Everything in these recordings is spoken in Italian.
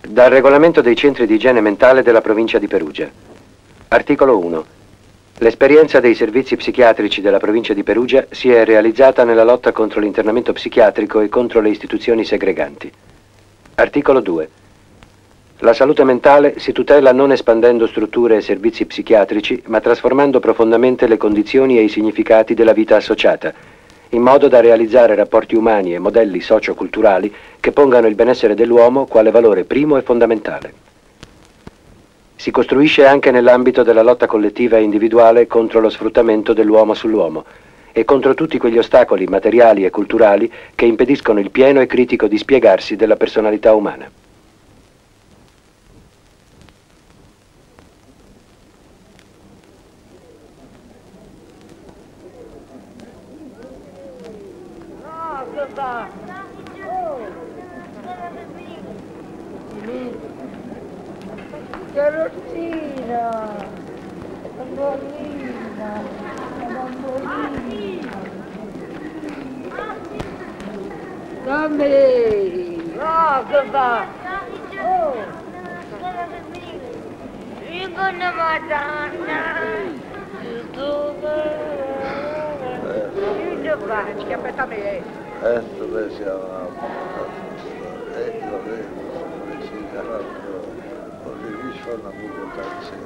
Dal regolamento dei centri di igiene mentale della provincia di Perugia. Articolo 1. L'esperienza dei servizi psichiatrici della provincia di Perugia si è realizzata nella lotta contro l'internamento psichiatrico e contro le istituzioni segreganti. Articolo 2. La salute mentale si tutela non espandendo strutture e servizi psichiatrici, ma trasformando profondamente le condizioni e i significati della vita associata, in modo da realizzare rapporti umani e modelli socioculturali che pongano il benessere dell'uomo quale valore primo e fondamentale. Si costruisce anche nell'ambito della lotta collettiva e individuale contro lo sfruttamento dell'uomo sull'uomo e contro tutti quegli ostacoli materiali e culturali che impediscono il pieno e critico dispiegarsi della personalità umana. Carottina, bambolina, bambolina. Dammi! No, che fa? Oh! Una madonna! Dove? Aspetta me! Dove siamo? Ecco, fanno buttasse.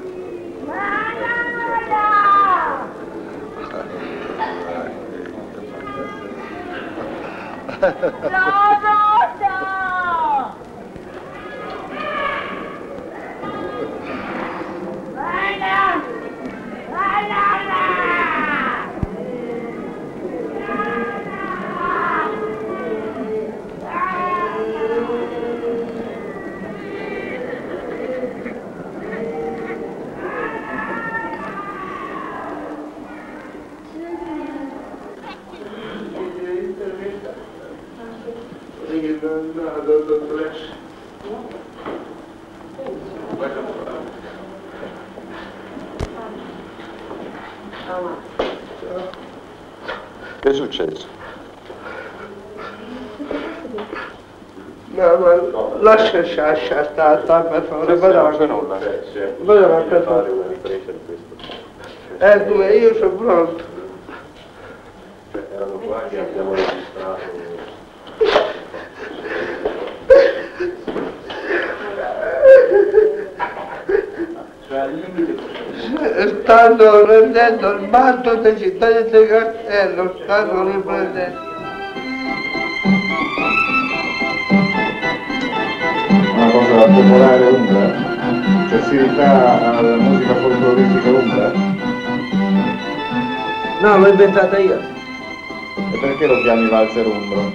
Che è successo? No, ma lascia stare per favore, vado per favore. Come io sono pronto. Erano qua che abbiamo registrato. Stanno rendendo il manto dei cittadini del castello, stanno riprendendo. Una cosa popolare umbra? Cioè si rifà alla musica folcloristica umbra? No, l'ho inventata io. E perché lo chiami valzer umbro?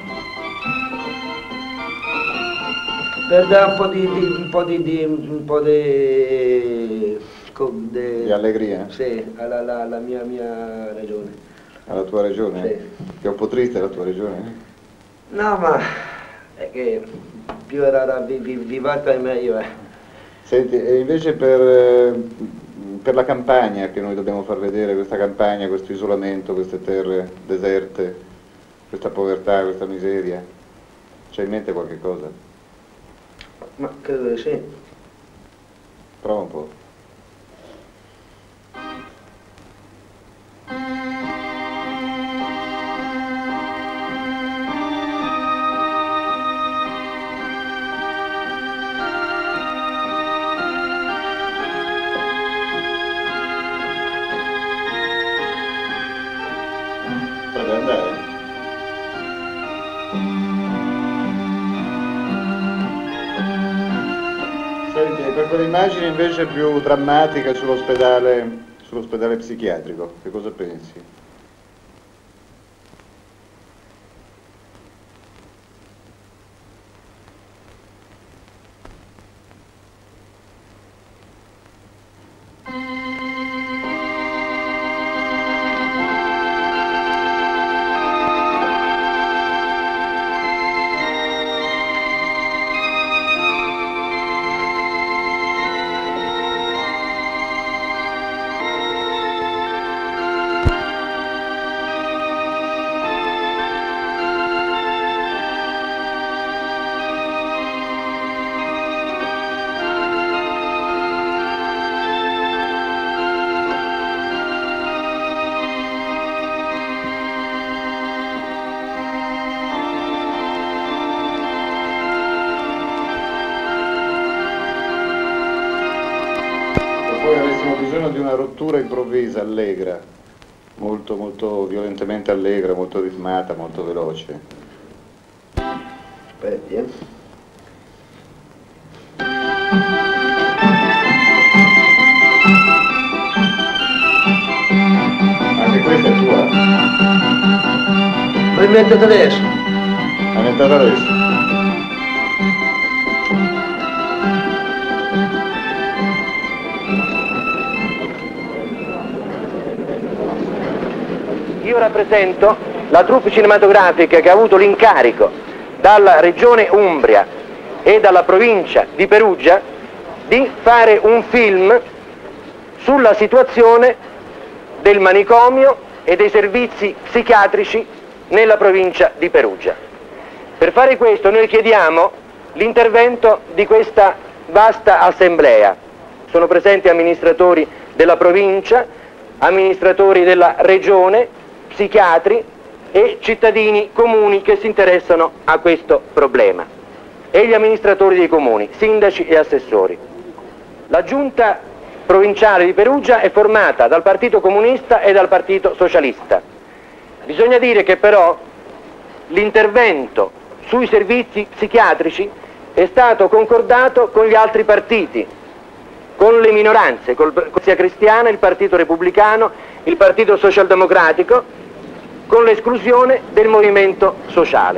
Per dare un po' Di allegria? Sì, alla mia regione. Alla tua regione? Sì. Che è un po' triste la tua regione? No, ma è che più era vivata è meglio, eh. Senti, e invece per la campagna che noi dobbiamo far vedere, questa campagna, questo isolamento, queste terre deserte, questa povertà, questa miseria, c'hai in mente qualche cosa? Ma credo di sì. Prova un po'. Potrebbe andare? Senti, e per quell'immagine invece più drammatica sull'ospedale psichiatrico, che cosa pensi? di una rottura improvvisa, allegra, molto, molto violentemente allegra, molto ritmata, molto veloce. Aspetti, Anche questa è tua? L'ho inventata adesso. L'hai inventata adesso? Io rappresento la troupe cinematografica che ha avuto l'incarico dalla regione Umbria e dalla provincia di Perugia di fare un film sulla situazione del manicomio e dei servizi psichiatrici nella provincia di Perugia. Per fare questo noi chiediamo l'intervento di questa vasta assemblea. Sono presenti amministratori della provincia, amministratori della regione, psichiatri e cittadini comuni che si interessano a questo problema, e gli amministratori dei comuni, sindaci e assessori. La giunta provinciale di Perugia è formata dal Partito Comunista e dal Partito Socialista. Bisogna dire che però l'intervento sui servizi psichiatrici è stato concordato con gli altri partiti, con le minoranze, con la Democrazia Cristiana, il Partito Repubblicano, il Partito Socialdemocratico, con l'esclusione del Movimento Sociale.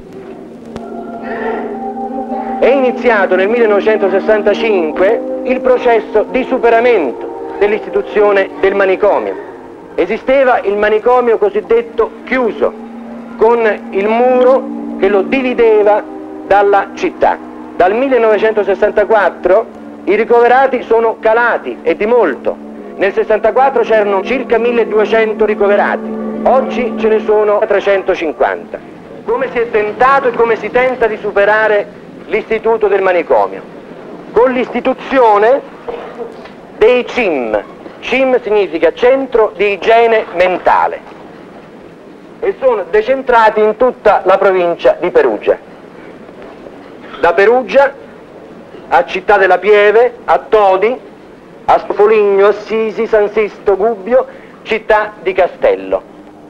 È iniziato nel 1965 il processo di superamento dell'istituzione del manicomio. Esisteva il manicomio cosiddetto chiuso, con il muro che lo divideva dalla città. Dal 1964 i ricoverati sono calati, e di molto. Nel 64 c'erano circa 1200 ricoverati, oggi ce ne sono 350. Come si è tentato e come si tenta di superare l'istituto del manicomio? Con l'istituzione dei CIM. CIM significa Centro di Igiene Mentale, e sono decentrati in tutta la provincia di Perugia. Da Perugia a Città della Pieve, a Todi, a Spoligno, Assisi, San Sisto, Gubbio, Città di Castello.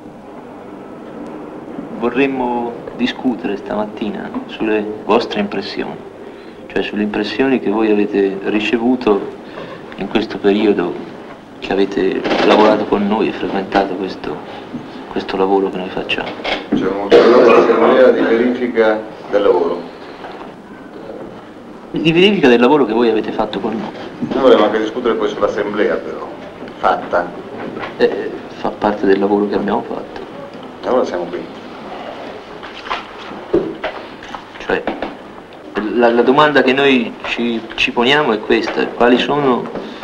Vorremmo discutere stamattina sulle vostre impressioni, cioè sulle impressioni che voi avete ricevuto in questo periodo che avete lavorato con noi e frequentato questo lavoro che noi facciamo. C'è un'assemblea di verifica del lavoro. Di verifica del lavoro che voi avete fatto con noi. Noi volevamo anche discutere poi sull'assemblea, però, fatta. Fa parte del lavoro che abbiamo fatto. Allora siamo qui. Cioè, la domanda che noi ci poniamo è questa: quali sono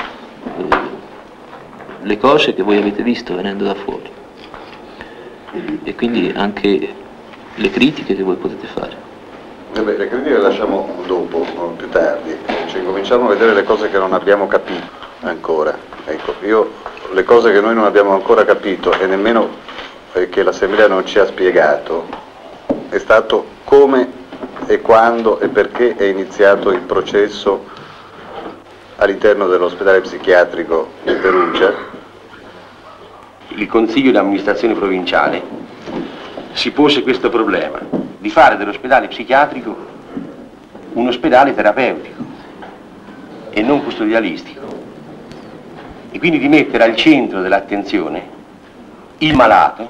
le cose che voi avete visto venendo da fuori? E quindi anche le critiche che voi potete fare. Le critiche le lasciamo dopo, più tardi. Cioè, cominciamo a vedere le cose che non abbiamo capito ancora. Ecco, le cose che noi non abbiamo ancora capito e nemmeno che l'Assemblea non ci ha spiegato è stato come e quando e perché è iniziato il processo all'interno dell'ospedale psichiatrico di Perugia. Il Consiglio di amministrazione provinciale si pose questo problema di fare dell'ospedale psichiatrico un ospedale terapeutico e non custodialistico, e quindi di mettere al centro dell'attenzione il malato,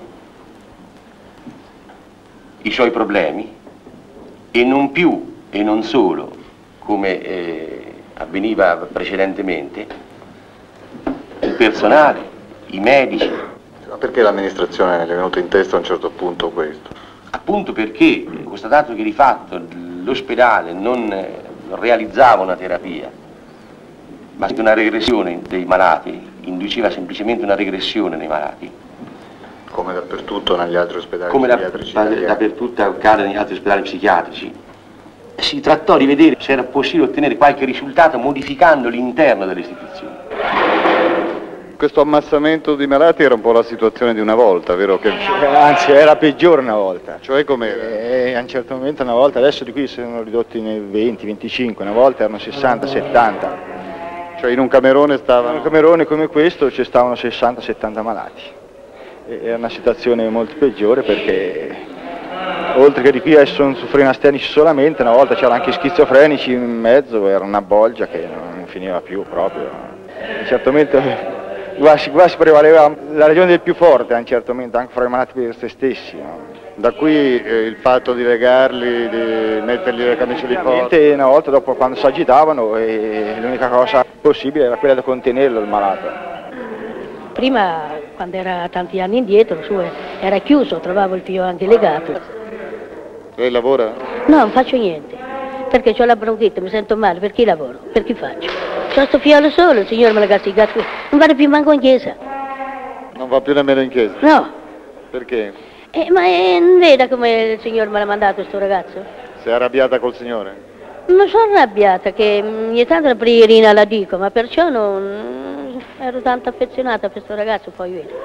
i suoi problemi, e non più e non solo, come avveniva precedentemente, il personale, i medici. Ma perché l'amministrazione è venuta in testa a un certo punto questo? Appunto perché, constatato che di fatto l'ospedale non realizzava una terapia, ma una regressione dei malati, induceva semplicemente una regressione nei malati. Come dappertutto negli altri ospedali Come psichiatrici. dappertutto accade negli altri ospedali psichiatrici. Si trattò di vedere se era possibile ottenere qualche risultato modificando l'interno delle istituzioni. Questo ammassamento di malati era un po' la situazione di una volta, vero? Anzi, era peggiore una volta. Cioè com'era? A un certo momento una volta, adesso di qui sono ridotti nei 20, 25, una volta erano 60, 70. Cioè in un camerone stavano... In un camerone come questo ci stavano 60-70 malati. Era una situazione molto peggiore perché oltre che di qui adesso sono sofrenastenici solamente, una volta c'erano anche schizofrenici in mezzo, era una bolgia che non finiva più proprio. Certamente qua si prevaleva la ragione del più forte, a un certo momento, anche fra i malati per se stessi. No? Da qui il fatto di legarli, di mettergli le camicie di forza. Una volta dopo quando si agitavano l'unica cosa possibile era quella di contenerlo il malato. Prima, quando era tanti anni indietro, era chiuso, trovavo il figlio anche legato. Lei lavora? No, non faccio niente, perché ho la bronchite, mi sento male, per chi lavoro? Per chi faccio? C'ho sto figlio solo, il Signore me l'ha castigato, non vado più manco in chiesa. Non va più nemmeno in chiesa? No. Perché? Ma non veda come il Signore me l'ha mandato sto ragazzo? Si è arrabbiata col Signore? Non sono arrabbiata, che ogni tanto la preghierina la dico, ma perciò non ero tanto affezionata per questo ragazzo, poi vedo.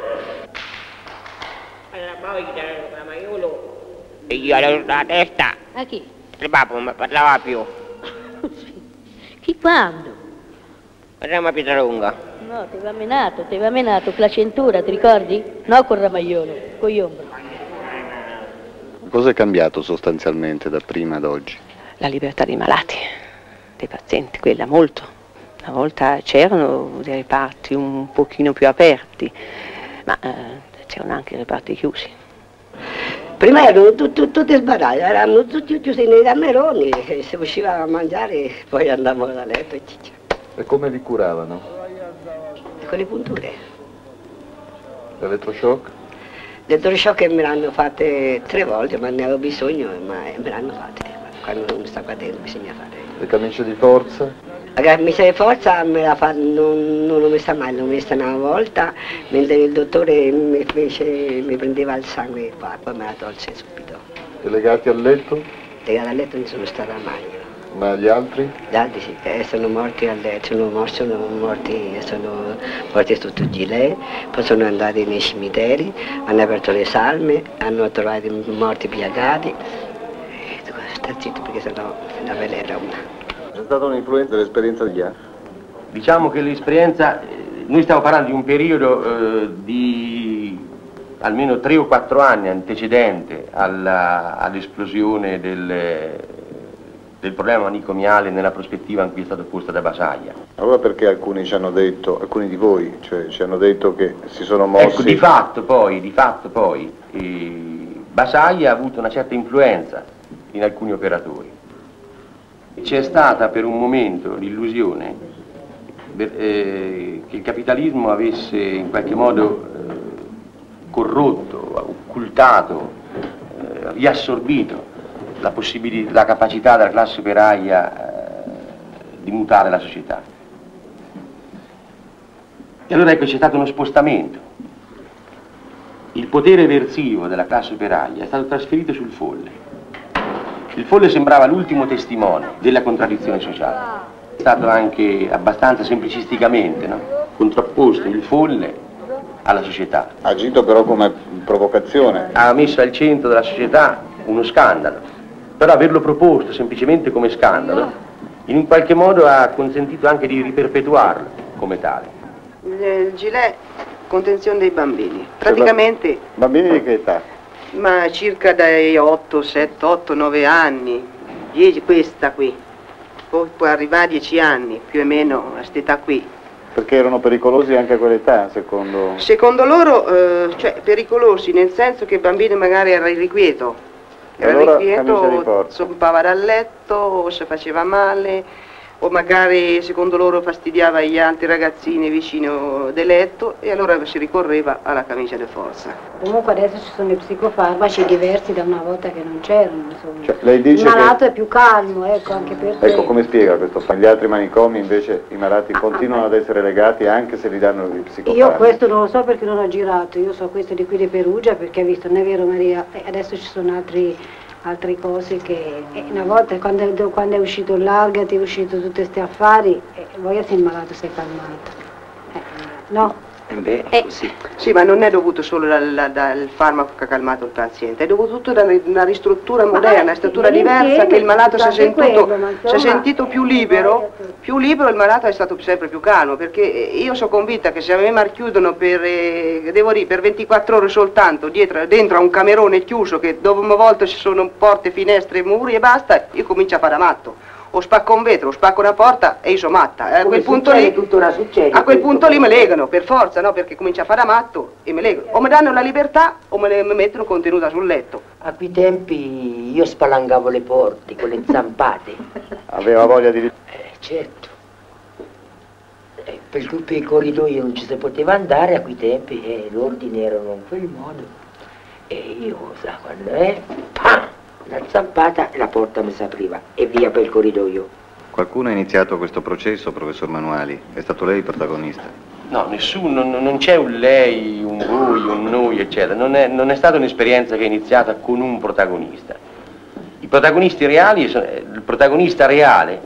E io avevo la testa. A chi? Il babbo non mi parlava più. Chi quando? Parliamo a Pietralunga. No, ti aveva menato con la cintura, ti ricordi? No, con Ramaiolo, con gli ombri. Cosa è cambiato sostanzialmente da prima ad oggi? La libertà dei malati, dei pazienti, quella molto. Una volta c'erano dei reparti un pochino più aperti, ma c'erano anche reparti chiusi. Prima erano tutti sbarrati, erano tutti chiusi nei cameroni, se usciva a mangiare poi andavamo da letto e ciccia. E come vi curavano? Con le punture. L'elettroshock? L'elettroshock me l'hanno fatte 3 volte, ma ne avevo bisogno, ma me l'hanno fatte. Quando non sta qua dentro bisogna fare. Le camicie di forza? La camicia di forza non l'ho messa mai, l'ho messa una volta, mentre il dottore mi prendeva il sangue qua, poi me la tolse subito. E legati al letto? Legati al letto non sono stata mai. Ma gli altri? Gli altri sì, sono morti al letto, sono morti sotto il gilet, poi sono andati nei cimiteri, hanno aperto le salme, hanno trovato morti piagati. Sta zitto perché sennò la pelle era una. C'è stata un'influenza dell'esperienza degli anni? Diciamo che l'esperienza, noi stiamo parlando di un periodo di almeno 3 o 4 anni antecedente all'esplosione del problema manicomiale nella prospettiva in cui è stato posta da Basaglia. Allora perché alcuni ci hanno detto, alcuni di voi, cioè ci hanno detto che si sono mossi... Ecco, di fatto poi, Basaglia ha avuto una certa influenza in alcuni operatori. C'è stata per un momento l'illusione che il capitalismo avesse in qualche modo corrotto, occultato, riassorbito la capacità della classe operaia di mutare la società. E allora ecco c'è stato uno spostamento. Il potere eversivo della classe operaia è stato trasferito sul folle. Il folle sembrava l'ultimo testimone della contraddizione sociale. È stato anche abbastanza semplicisticamente, no? Contrapposto il folle alla società. Ha agito però come provocazione. Ha messo al centro della società uno scandalo, però averlo proposto semplicemente come scandalo in un qualche modo ha consentito anche di riperpetuarlo come tale. Il gilet, contenzione dei bambini, praticamente... Bambini di che età? Ma circa dai 8, 7, 8, 9 anni, 10, questa qui, poi può arrivare a 10 anni, più o meno a quest'età qui. Perché erano pericolosi anche a quell'età, secondo... Secondo loro, cioè pericolosi, nel senso che il bambino magari era irrequieto. Era allora, irrequieto, zompava dal letto, o si faceva male, o magari secondo loro fastidiava gli altri ragazzini vicino del letto e allora si ricorreva alla camicia di forza. Comunque adesso ci sono i psicofarmaci diversi da una volta che non c'erano, insomma. Cioè, lei dice il malato è più calmo, ecco, anche per Ecco, come spiega questo? Gli altri manicomi invece i malati continuano ad essere legati anche se gli danno i psicofarmaci? Io questo non lo so perché non ho girato, io so questo di qui di Perugia perché ho visto, non è vero Maria, adesso ci sono altre cose che una volta quando è uscito l'Argati, è uscito tutti questi affari, voi sei malato, sei calmato. No? Così. Sì, ma non è dovuto solo dal farmaco che ha calmato il paziente, è dovuto tutto da una ristruttura moderna, una struttura diversa, che il malato si è sentito più libero, il malato è stato sempre più calmo, perché io sono convinta che se a me mi chiudono per 24 ore soltanto dentro a un camerone chiuso, che dove una volta ci sono porte, finestre, muri e basta, io comincio a fare matto. O spacco un vetro, o spacco una porta e io sono matta. A quel punto lì, mi legano, per forza, no? Perché comincia a fare matto e mi legano. O mi danno la libertà o me mettono contenuta sul letto. A quei tempi io spalancavo le porte con le zampate. Aveva voglia di... certo. Per i corridoi non ci si poteva andare a quei tempi, l'ordine erano in quel modo. E io, sa, quando pam! La zampata e la porta mi si apriva e via per il corridoio. Qualcuno ha iniziato questo processo, professor Manuali? È stato lei il protagonista? No, nessuno, non c'è un lei, un voi, un noi, eccetera. Non è stata un'esperienza che è iniziata con un protagonista. I protagonisti reali, il protagonista reale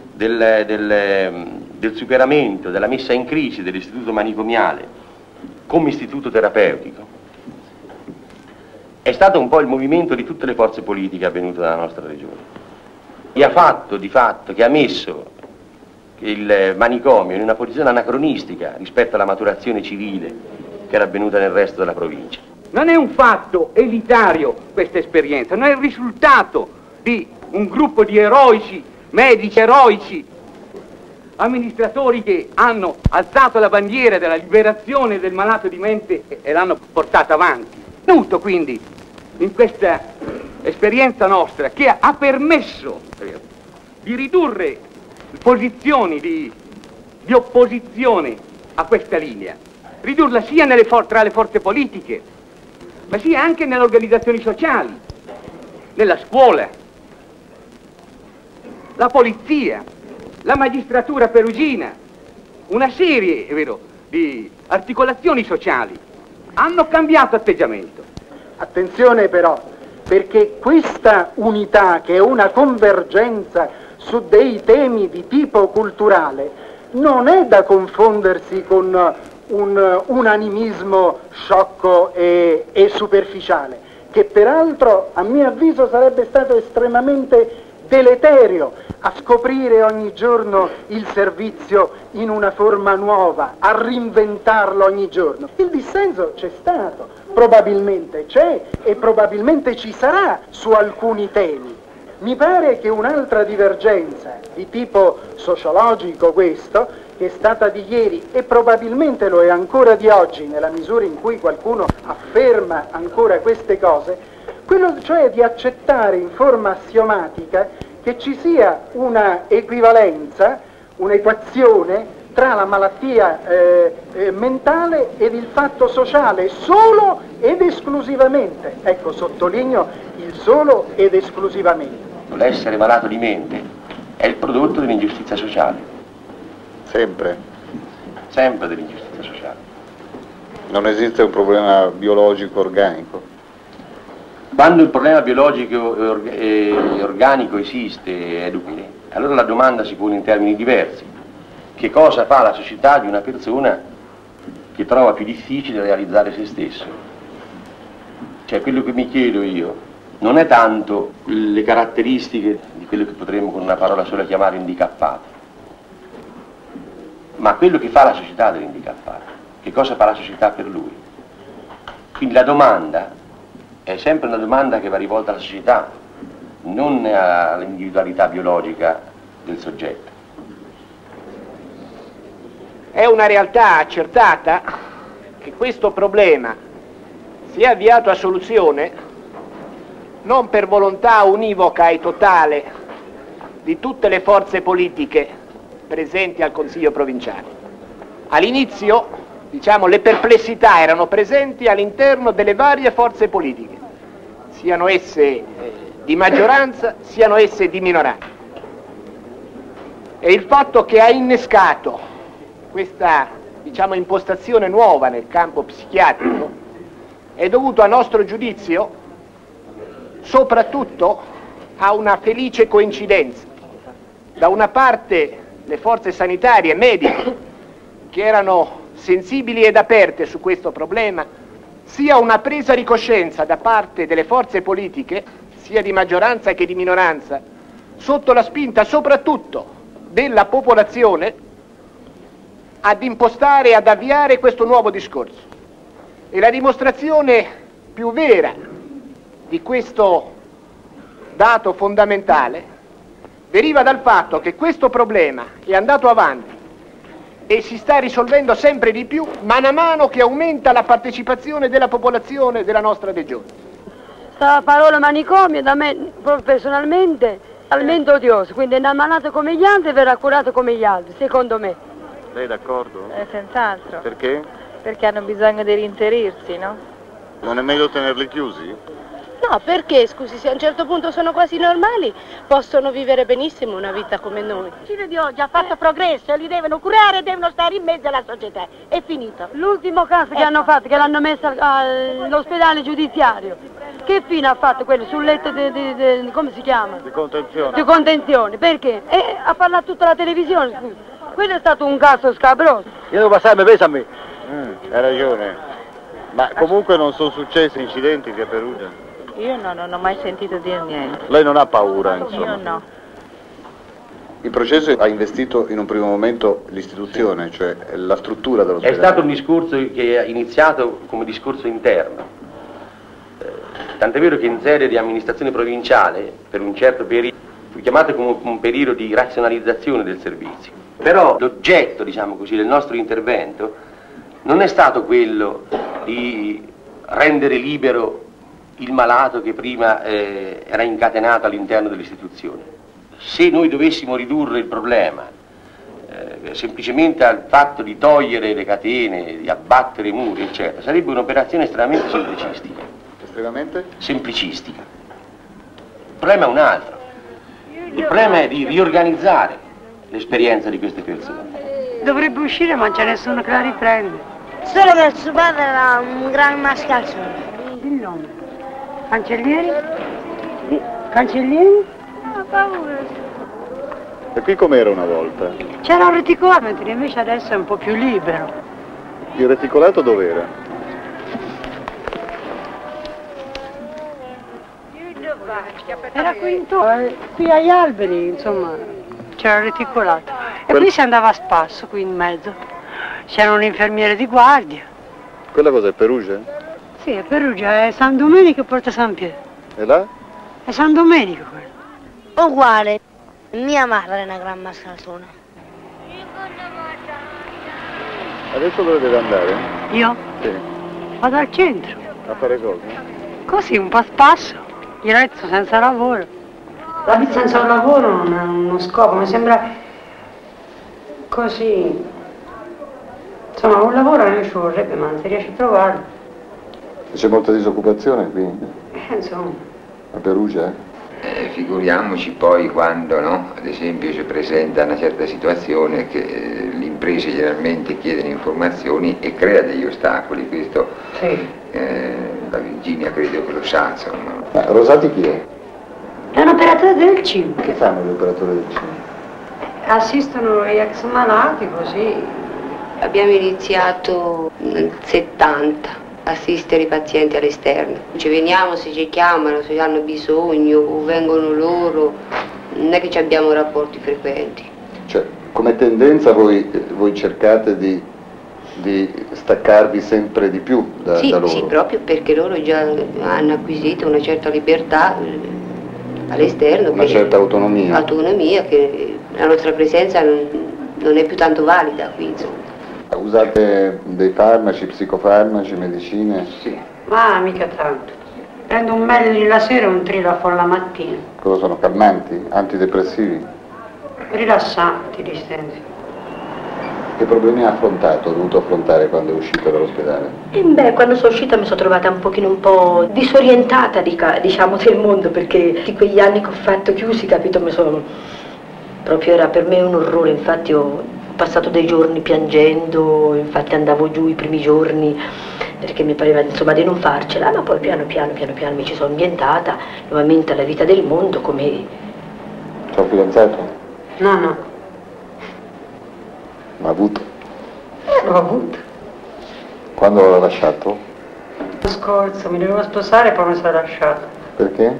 del superamento, della messa in crisi dell'istituto manicomiale come istituto terapeutico, è stato un po' il movimento di tutte le forze politiche avvenuto nella nostra regione. E ha fatto di fatto che ha messo il manicomio in una posizione anacronistica rispetto alla maturazione civile che era avvenuta nel resto della provincia. Non è un fatto elitario questa esperienza, non è il risultato di un gruppo di eroici, medici eroici, amministratori che hanno alzato la bandiera della liberazione del malato di mente e l'hanno portata avanti. Tutto quindi in questa esperienza nostra che ha permesso di ridurre posizioni di opposizione a questa linea, ridurla sia tra le forze politiche, ma sia anche nelle organizzazioni sociali, nella scuola, la polizia, la magistratura perugina, una serie, è vero, di articolazioni sociali hanno cambiato atteggiamento. Attenzione però, perché questa unità, che è una convergenza su dei temi di tipo culturale, non è da confondersi con un animismo sciocco e superficiale, che peraltro a mio avviso sarebbe stato estremamente deleterio a scoprire ogni giorno il servizio in una forma nuova, a reinventarlo ogni giorno. Il dissenso c'è stato, probabilmente c'è e probabilmente ci sarà su alcuni temi. Mi pare che un'altra divergenza di tipo sociologico, questo, che è stata di ieri e probabilmente lo è ancora di oggi nella misura in cui qualcuno afferma ancora queste cose, quello cioè di accettare in forma assiomatica che ci sia una equivalenza, un'equazione tra la malattia mentale ed il fatto sociale, solo ed esclusivamente. Ecco, sottolineo il solo ed esclusivamente. L'essere malato di mente è il prodotto dell'ingiustizia sociale. Sempre. Sempre dell'ingiustizia sociale. Non esiste un problema biologico organico? Quando il problema biologico e organico esiste, è dubbio, allora la domanda si pone in termini diversi. Che cosa fa la società di una persona che trova più difficile realizzare se stesso? Cioè, quello che mi chiedo io non è tanto le caratteristiche di quello che potremmo con una parola sola chiamare indicappato, ma quello che fa la società dell'indicappato. Che cosa fa la società per lui? Quindi la domanda è sempre una domanda che va rivolta alla società, non all'individualità biologica del soggetto. È una realtà accertata che questo problema si è avviato a soluzione non per volontà univoca e totale di tutte le forze politiche presenti al Consiglio provinciale. All'inizio, diciamo, le perplessità erano presenti all'interno delle varie forze politiche, siano esse di maggioranza, siano esse di minoranza. E il fatto che ha innescato questa, diciamo, impostazione nuova nel campo psichiatrico è dovuto, a nostro giudizio, soprattutto a una felice coincidenza. Da una parte le forze sanitarie e mediche, che erano sensibili ed aperte su questo problema, sia una presa di coscienza da parte delle forze politiche, sia di maggioranza che di minoranza, sotto la spinta soprattutto della popolazione, ad impostare e ad avviare questo nuovo discorso. E la dimostrazione più vera di questo dato fondamentale deriva dal fatto che questo problema è andato avanti e si sta risolvendo sempre di più man mano che aumenta la partecipazione della popolazione della nostra regione. La parola manicomio da me personalmente è talmente odiosa, quindi è ammalato come gli altri e verrà curato come gli altri, secondo me. Lei è d'accordo? Senz'altro. Perché? Perché hanno bisogno di reinserirsi, no? Non è meglio tenerli chiusi? No, perché, scusi, se a un certo punto sono quasi normali, possono vivere benissimo una vita come noi. Il Cile di oggi ha fatto progresso, li devono curare e devono stare in mezzo alla società. È finito. L'ultimo caso che hanno fatto, che l'hanno messo all'ospedale giudiziario, che fine ha fatto quello sul letto di come si chiama? Di contenzione. Di contenzione, perché? Ha parlato tutta la televisione, scusi. Quello è stato un caso scabroso. Io devo passarmi, pesami. Hai ragione. Ma comunque non sono successi incidenti qui a Perugia? Io no, non ho mai sentito dire niente. Lei non ha paura, insomma? Io no. Il processo ha investito in un primo momento l'istituzione, cioè la struttura dell'ospedale. È stato un discorso che è iniziato come discorso interno. Tant'è vero che in sede di amministrazione provinciale, per un certo periodo, fu chiamato come un periodo di razionalizzazione del servizio. Però l'oggetto, diciamo così, del nostro intervento non è stato quello di rendere libero il malato che prima era incatenato all'interno dell'istituzione. Se noi dovessimo ridurre il problema semplicemente al fatto di togliere le catene, di abbattere i muri, eccetera, sarebbe un'operazione estremamente semplicistica. Estremamente? Semplicistica. Il problema è un altro. Il problema è di riorganizzare l'esperienza di queste persone. Dovrebbe uscire ma non c'è nessuno che la riprende. Solo che il suo padre era un gran mascalzone. Il nome. Cancellieri? Cancellieri? Ho paura. E qui com'era una volta? C'era un reticolato, mentre invece adesso è un po' più libero. Il reticolato dov'era? Era qui intorno, qui agli alberi, insomma, c'era il reticolato. E qui si andava a spasso, qui in mezzo. C'era un infermiere di guardia. Quella cosa è Perugia? Sì, è Perugia, è San Domenico e Porta San Pietro. E là? È San Domenico quello. Uguale. Mia madre è una gran mascalzona. Adesso dove deve andare? Io? Sì. Vado al centro. A fare cosa? Così, un po' a spasso. Io resto senza lavoro. La vita senza un lavoro non ha uno scopo, mi sembra così. Insomma, un lavoro non ci vorrebbe, ma non si riesce a trovarlo. C'è molta disoccupazione qui? Insomma. A Perugia? Figuriamoci poi quando, no? Ad esempio, si presenta una certa situazione che l'impresa generalmente chiedono informazioni e crea degli ostacoli, questo sì. La Virginia credo che lo sa, insomma. Ma Rosati chi è? È un operatore del cinema. Che fanno gli operatori del cinema? Assistono gli ex malati così. Abbiamo iniziato nel 70. Assistere i pazienti all'esterno. Ci veniamo se ci chiamano, se hanno bisogno o vengono loro, non è che ci abbiamo rapporti frequenti. Cioè, come tendenza voi cercate di staccarvi sempre di più da loro? Sì, proprio perché loro già hanno acquisito una certa libertà all'esterno. Una certa autonomia. Autonomia, che la nostra presenza non è più tanto valida qui, insomma. Usate dei farmaci, psicofarmaci, medicine? Sì. Ma mica tanto. Prendo un Melli la sera e un Trilafol la mattina. Cosa sono? Calmanti? Antidepressivi? Rilassanti, distensi. Che problemi ha dovuto affrontare quando è uscita dall'ospedale? Beh, quando sono uscita mi sono trovata un po' disorientata, diciamo, del mondo, perché di quegli anni che ho fatto chiusi, capito, proprio era per me un orrore, infatti ho passato dei giorni piangendo, infatti andavo giù i primi giorni perché mi pareva insomma di non farcela, ma poi piano piano mi ci sono ambientata nuovamente alla vita del mondo come... C'è un fidanzato? No. Ma ha avuto? L'ho avuto. Quando l'ha lasciato? L'anno scorso mi dovevo sposare e poi mi sono lasciata. Perché?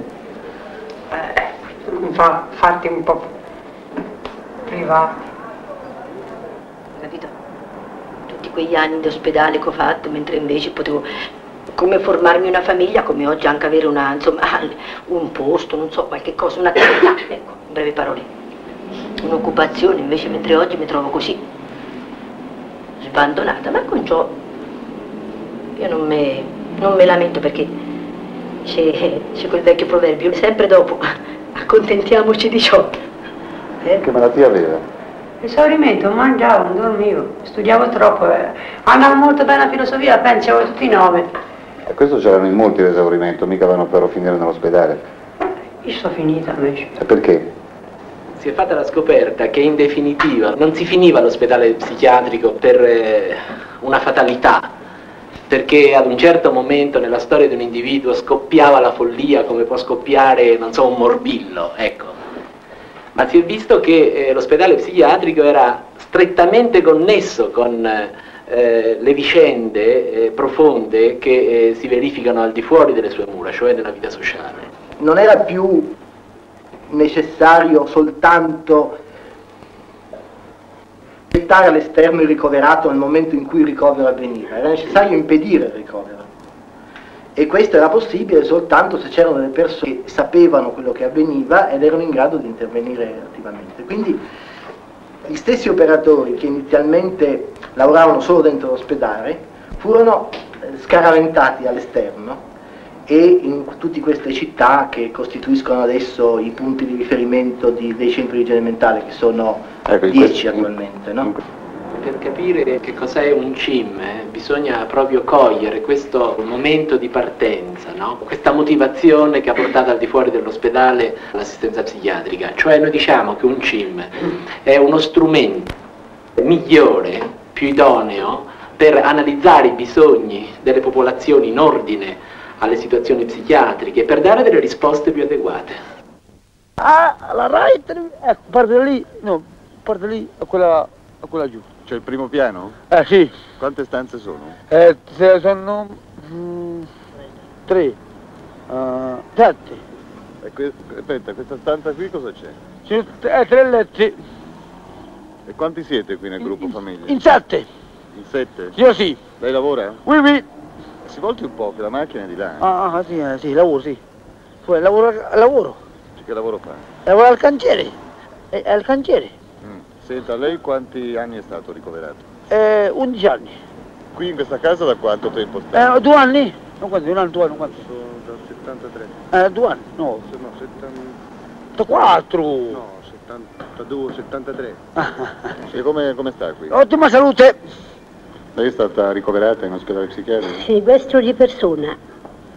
Fatti un po' privati. Capito? Tutti quegli anni di ospedale che ho fatto, mentre invece potevo come formarmi una famiglia, come oggi anche avere una, insomma, un posto, non so, qualche cosa, un'attività, ecco, in breve parole, un'occupazione, invece mentre oggi mi trovo così, abbandonata, ma con ciò io non me lamento, perché c'è quel vecchio proverbio, sempre dopo, accontentiamoci di ciò. Che malattia aveva? Esaurimento, mangiavo, non dormivo, studiavo troppo, andavo molto bene a filosofia, penso avevo tutti 9. E questo c'erano in molti l'esaurimento, mica vanno per finire nell'ospedale. Io sono finita invece. E perché? Si è fatta la scoperta che in definitiva non si finiva all'ospedale psichiatrico per una fatalità, perché ad un certo momento nella storia di un individuo scoppiava la follia come può scoppiare, non so, un morbillo, ecco. Ma si è visto che l'ospedale psichiatrico era strettamente connesso con le vicende profonde che si verificano al di fuori delle sue mura, cioè nella vita sociale. Non era più necessario soltanto aspettare all'esterno il ricoverato nel momento in cui il ricovero avveniva, era necessario impedire il ricovero. E questo era possibile soltanto se c'erano delle persone che sapevano quello che avveniva ed erano in grado di intervenire attivamente. Quindi gli stessi operatori che inizialmente lavoravano solo dentro l'ospedale furono scaraventati all'esterno e in tutte queste città che costituiscono adesso i punti di riferimento dei centri di igiene mentale, che sono 10 attualmente, no? Per capire che cos'è un CIM bisogna proprio cogliere questo momento di partenza, no? Questa motivazione che ha portato al di fuori dell'ospedale l'assistenza psichiatrica. Cioè noi diciamo che un CIM è uno strumento migliore, più idoneo per analizzare i bisogni delle popolazioni in ordine alle situazioni psichiatriche e per dare delle risposte più adeguate. Ah, la RAI, ecco, parte lì, no, parte lì a quella giù. C'è il primo piano? Sì. Quante stanze sono? Sono 3, 7. Aspetta, questa stanza qui cosa c'è? 3 letti. E quanti siete qui nel gruppo famiglia? In 7. In 7? Io sì. Lei lavora? Oui, oui. Si volti un po', che la macchina è di là. Sì, lavoro, sì. Poi lavoro. Che lavoro fa? Lavoro al cantiere. Al cantiere. Senta, lei quanti anni è stato ricoverato? 11 anni. Qui in questa casa da quanto tempo sta? 2 anni. Non quanto, un anno, 2 anni, quanto? Dal 73. 2 anni, no. No, 74. No, 72, 73. E come sta qui? Ottima salute. Lei è stata ricoverata in ospedale psichiatrico? Sequestro di persona.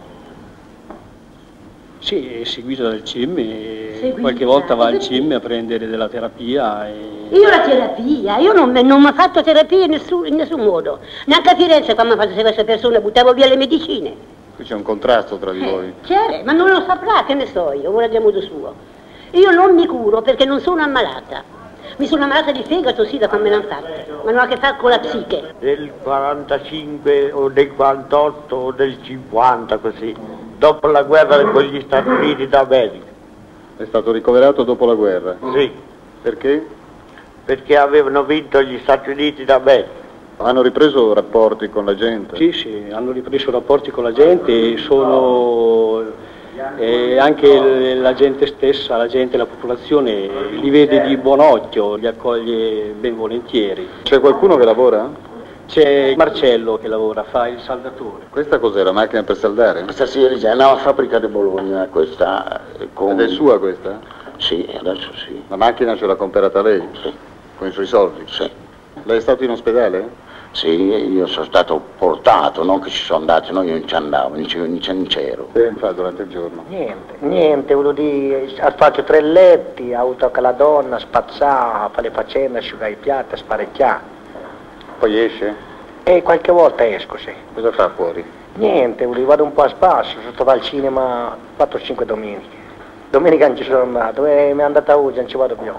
Sì, è seguito dal CIM e qualche volta va al CIM a prendere della terapia. Io la terapia, io non mi ho fatto terapia in nessun modo. Neanche a Firenze quando mi ha fatto queste persone buttavo via le medicine. Qui c'è un contrasto tra di voi. C'è, ma non lo saprà, che ne so io, ora a modo suo. Io non mi curo perché non sono ammalata. Mi sono ammalata di fegato sì da quando me l'hanno fatta, ma non ha a che fare con la psiche. Del 45 o del 48 o del 50 così, dopo la guerra con gli Stati Uniti d'America. È stato ricoverato dopo la guerra? Sì. Perché? Perché avevano vinto gli Stati Uniti d'America. Hanno ripreso rapporti con la gente? Sì, hanno ripreso rapporti con la gente e sono... E anche la gente stessa, la popolazione li vede di buon occhio, li accoglie ben volentieri. C'è qualcuno che lavora? C'è Marcello che lavora, fa il saldatore. Questa cos'è, la macchina per saldare? Questa sì, è una fabbrica di Bologna, questa. Ed è sua questa? Sì, adesso sì. La macchina ce l'ha comprata lei? Sì. Con i suoi soldi? Sì. Lei è stato in ospedale? Sì, io sono stato portato, non che ci sono andato, no, io non ci andavo, non c'ero. Che fa durante il giorno? Niente, volevo dire, faccio 3 letti, ho avuto con la donna, spazzare, fare le faccende, asciugare i piatti, sparecchiare. Poi esce? E qualche volta esco, sì. Cosa fa fuori? Niente, vado un po' a spasso, sono stato al cinema 4 o 5 domeniche. Domenica non ci sono andato, mi è andata oggi, non ci vado più.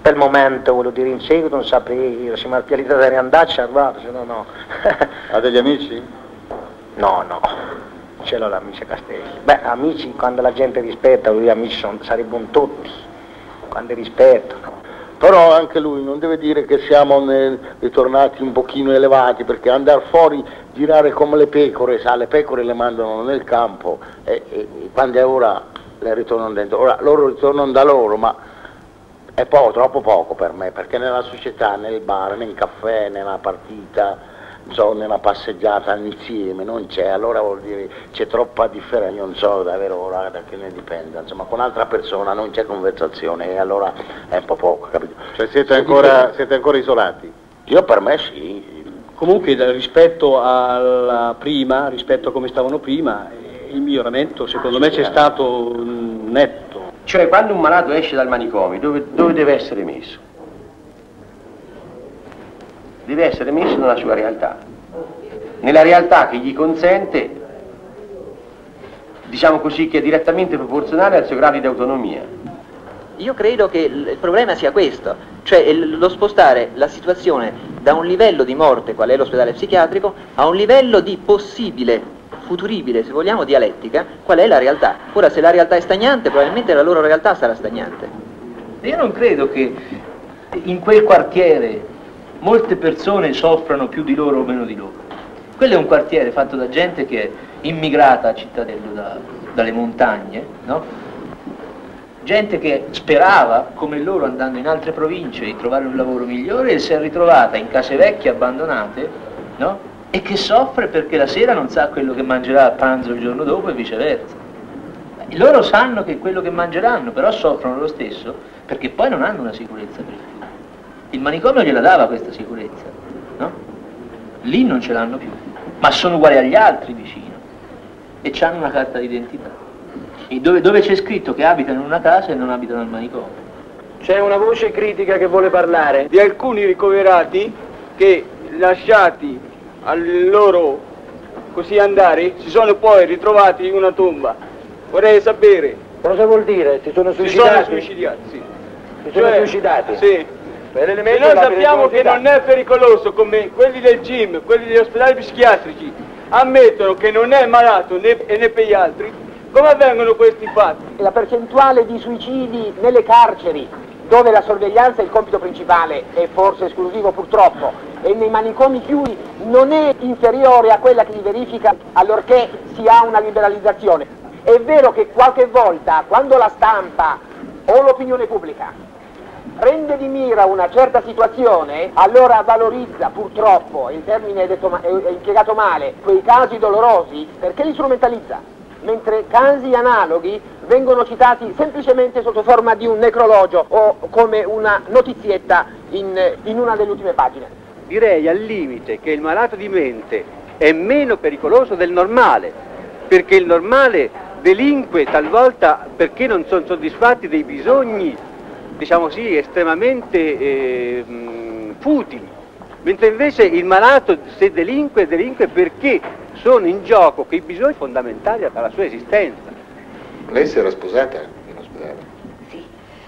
per il momento, voglio dire, in seguito non saprei, se mi ha piacere di andarci a guardare, se no no. Ha degli amici? No, no, ce l'ho l'amici a Castelli. Beh, amici, quando la gente rispetta, lui amici sarebbero tutti, quando rispettano. Però anche lui non deve dire che siamo ritornati un pochino elevati, perché andare fuori, girare come le pecore, sa, le pecore le mandano nel campo e quando è ora le ritornano dentro. Ora loro ritornano da loro, ma è troppo poco per me, perché nella società, nel bar, nel caffè, nella partita, nella passeggiata insieme non c'è, allora vuol dire c'è troppa differenza, io non so davvero ora da che ne dipenda, insomma con un'altra persona non c'è conversazione e allora è un po' poco, capito? Cioè siete ancora isolati? Io per me sì. Comunque rispetto alla prima, rispetto a come stavano prima, il miglioramento secondo me c'è stato netto. Cioè quando un malato esce dal manicomio, dove deve essere messo? Deve essere messo nella sua realtà, nella realtà che gli consente, diciamo così, che è direttamente proporzionale al suo grado di autonomia. Io credo che il problema sia questo, cioè lo spostare la situazione da un livello di morte, qual è l'ospedale psichiatrico, a un livello di possibile, futuribile, se vogliamo, dialettica, qual è la realtà. Ora, se la realtà è stagnante, probabilmente la loro realtà sarà stagnante. Io non credo che in quel quartiere molte persone soffrano più di loro o meno di loro. Quello è un quartiere fatto da gente che è immigrata a Cittadello dalle montagne, no? Gente che sperava, come loro andando in altre province, di trovare un lavoro migliore e si è ritrovata in case vecchie abbandonate, no? E che soffre perché la sera non sa quello che mangerà a pranzo il giorno dopo e viceversa. Loro sanno che è quello che mangeranno, però soffrono lo stesso perché poi non hanno una sicurezza per il futuro. Il manicomio gliela dava questa sicurezza, no? Lì non ce l'hanno più, ma sono uguali agli altri vicino e hanno una carta d'identità. E dove c'è scritto che abitano in una casa e non abitano al manicomio. C'è una voce critica che vuole parlare. Di alcuni ricoverati che, lasciati al loro così andare, si sono poi ritrovati in una tomba. Vorrei sapere. Cosa vuol dire? Si sono suicidati? Si sono suicidati, sì. Si sono suicidati? Sì. E noi sappiamo che non è pericoloso, come quelli del gym, quelli degli ospedali psichiatrici ammettono che non è malato né per gli altri. Come avvengono questi fatti? La percentuale di suicidi nelle carceri, dove la sorveglianza è il compito principale e forse esclusivo purtroppo, e nei manicomi chiusi non è inferiore a quella che si verifica allorché si ha una liberalizzazione. È vero che qualche volta, quando la stampa o l'opinione pubblica prende di mira una certa situazione, allora valorizza purtroppo, il termine è impiegato male, quei casi dolorosi perché li strumentalizza, mentre casi analoghi vengono citati semplicemente sotto forma di un necrologio o come una notizietta in una delle ultime pagine. Direi al limite che il malato di mente è meno pericoloso del normale, perché il normale delinque talvolta perché non sono soddisfatti dei bisogni, diciamo così, estremamente futili, mentre invece il malato, se delinque perché sono in gioco quei bisogni fondamentali alla sua esistenza. Lei si era sposata in ospedale? Sì.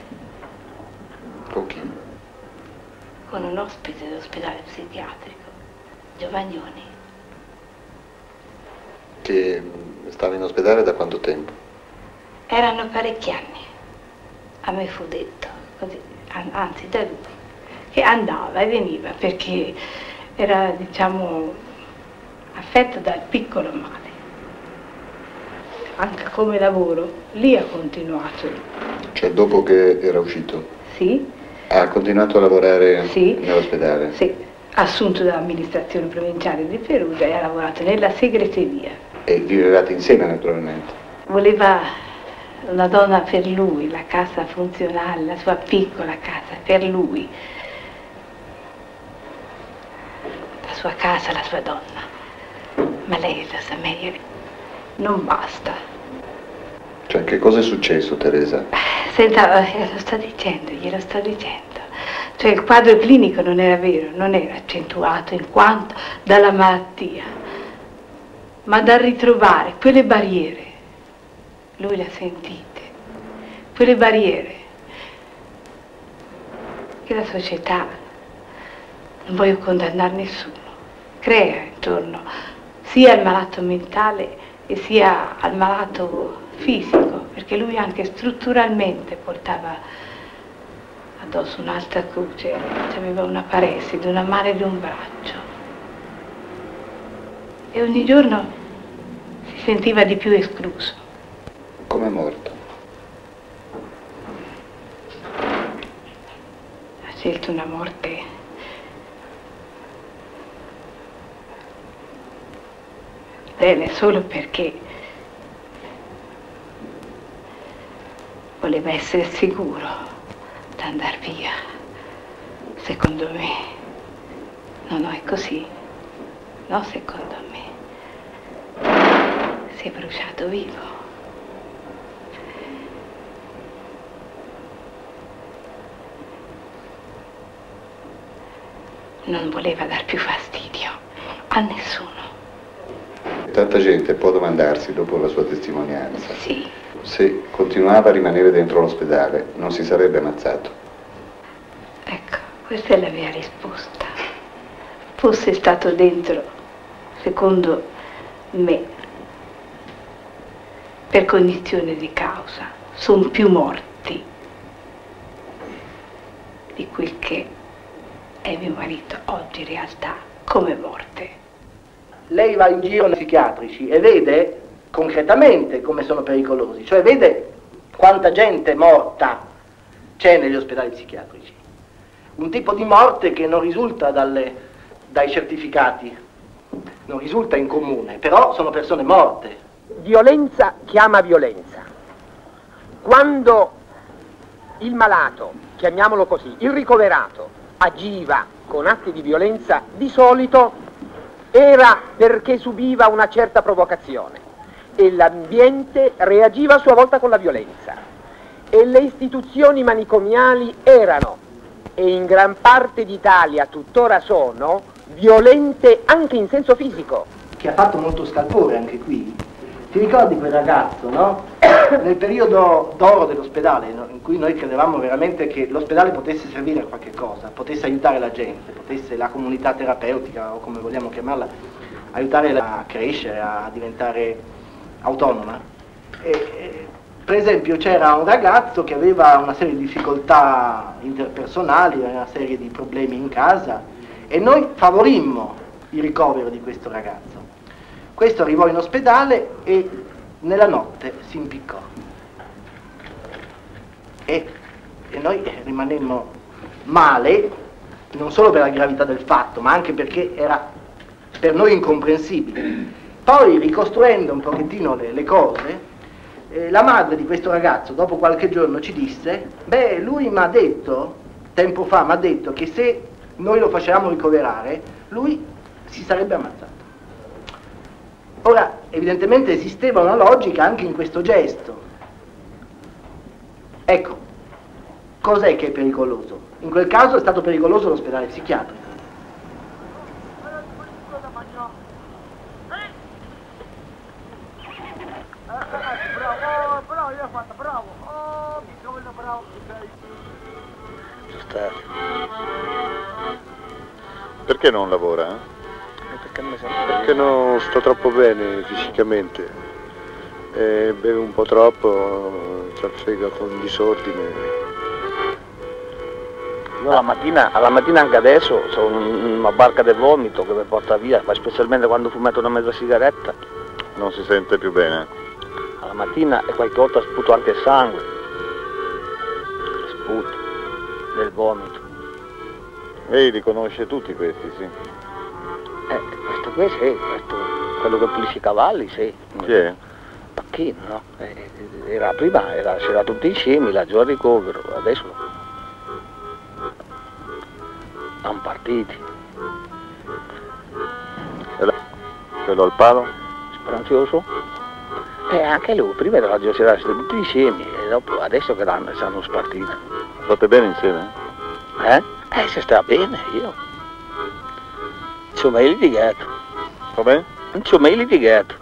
Con chi? Con un ospite dell'ospedale psichiatrico, Giovagnoni. Che stava in ospedale da quanto tempo? Erano parecchi anni. A me fu detto, così, anzi da lui, che andava e veniva perché era, diciamo, affetto dal piccolo male. Anche come lavoro, lì ha continuato. Cioè dopo che era uscito? Sì. Ha continuato a lavorare sì. Nell'ospedale? Sì, assunto dall'amministrazione provinciale di Perugia e ha lavorato nella segreteria. E vivevate insieme naturalmente? Voleva una donna per lui, la casa funzionale, la sua piccola casa per lui. La sua casa, la sua donna. Ma lei lo sa meglio, non basta. Cioè che cosa è successo, Teresa? Senta, glielo sto dicendo. Cioè il quadro clinico non era vero, non era accentuato in quanto dalla malattia, ma dal ritrovare quelle barriere. Lui le ha sentite, quelle barriere Perché la società, non voglio condannare nessuno, crea intorno sia al malato mentale e sia al malato fisico, perché lui anche strutturalmente portava addosso un'altra croce, aveva una paresi, di una mano e di un braccio. E ogni giorno si sentiva di più escluso. Come è morto? Ha scelto una morte bene solo perché voleva essere sicuro di andare via. Secondo me no, è così. No, secondo me si è bruciato vivo. Non voleva dar più fastidio a nessuno. Tanta gente può domandarsi, dopo la sua testimonianza, sì, se continuava a rimanere dentro l'ospedale non si sarebbe ammazzato. Ecco, questa è la mia risposta. Fosse stato dentro, secondo me, per cognizione di causa, sono più morti di quel che è mio marito oggi in realtà come morte. Lei va in giro nei psichiatrici e vede concretamente come sono pericolosi, cioè vede quanta gente morta c'è negli ospedali psichiatrici. Un tipo di morte che non risulta dai certificati, non risulta in comune, però sono persone morte. Violenza chiama violenza. Quando il malato, chiamiamolo così, il ricoverato, agiva con atti di violenza, di solito era perché subiva una certa provocazione e l'ambiente reagiva a sua volta con la violenza. E le istituzioni manicomiali erano, e in gran parte d'Italia tuttora sono, violente anche in senso fisico. Che ha fatto molto scalpore anche qui. Ti ricordi quel ragazzo, no? Nel periodo d'oro dell'ospedale, no? In cui noi credevamo veramente che l'ospedale potesse servire a qualche cosa, potesse aiutare la gente, potesse la comunità terapeutica, o come vogliamo chiamarla, aiutare a crescere, a diventare autonoma. Per esempio c'era un ragazzo che aveva una serie di difficoltà interpersonali, una serie di problemi in casa, e noi favorimmo il ricovero di questo ragazzo. Questo arrivò in ospedale e nella notte si impiccò. E noi rimanemmo male, non solo per la gravità del fatto, ma anche perché era per noi incomprensibile. Poi, ricostruendo un pochettino le cose, la madre di questo ragazzo, dopo qualche giorno, ci disse: beh, lui mi ha detto, tempo fa, mi ha detto che se noi lo facevamo ricoverare, lui si sarebbe ammazzato. Ora, evidentemente esisteva una logica anche in questo gesto. Ecco, cos'è che è pericoloso? In quel caso è stato pericoloso l'ospedale psichiatrico. Perché non lavora? Perché non sto troppo bene fisicamente, bevo un po' troppo, c'ho il fegato in disordine. Io alla mattina anche adesso sono una barca del vomito che mi porta via, ma specialmente quando fumetto una mezza sigaretta. Non si sente più bene? Alla mattina e qualche volta sputo anche sangue, sputo del vomito. Lei li conosce tutti questi, sì? Questo qui sì, quello che pulisce i cavalli, sì. Chi è? Pacchino, no? Prima c'era tutti insieme, la giù al ricovero, adesso hanno partiti. Quello al palo? Speranzioso? Anche lui, prima era c'era tutti insieme, e dopo, adesso che hanno spartito. State bene insieme? Se sta bene, io. Non ci ho mai litigato. Come? Non ci ho mai litigato.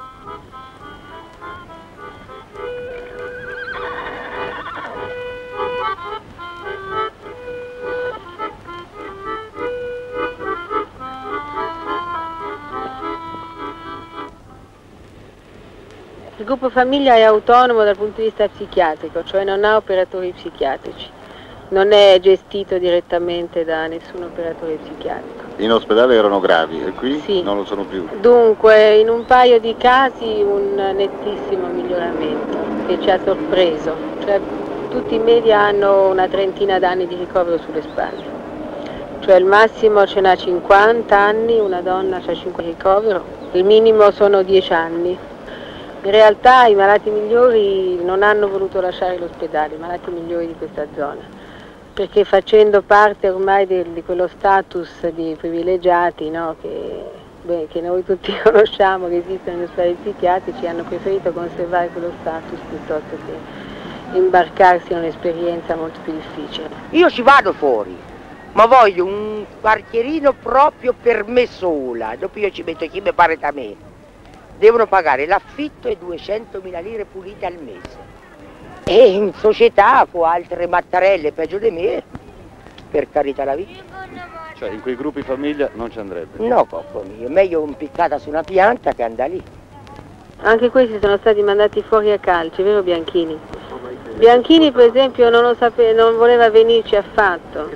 Il gruppo famiglia è autonomo dal punto di vista psichiatrico, cioè non ha operatori psichiatrici, non è gestito direttamente da nessun operatore psichiatrico. In ospedale erano gravi e qui Sì. non lo sono più. Dunque, in un paio di casi un nettissimo miglioramento che ci ha sorpreso, cioè tutti in media hanno una trentina d'anni di ricovero sulle spalle. Cioè il massimo ce n'ha 50 anni, una donna ha 5 di ricovero, il minimo sono 10 anni. In realtà i malati migliori non hanno voluto lasciare l'ospedale, i malati migliori di questa zona, perché facendo parte ormai di quello status di privilegiati, no, che noi tutti conosciamo, che esistono negli ospedali psichiatrici, hanno preferito conservare quello status piuttosto che imbarcarsi in un'esperienza molto più difficile. Io ci vado fuori, ma voglio un quartierino proprio per me sola, dopo io ci metto chi mi pare da me. Devono pagare l'affitto e 200.000 lire pulite al mese. E in società con altre mattarelle peggio di me, per carità la vita. Cioè in quei gruppi famiglia non ci andrebbe? No, cocco mio, meglio impiccata su una pianta che andare lì. Anche questi sono stati mandati fuori a calci, vero Bianchini? Bianchini per esempio non voleva venirci affatto.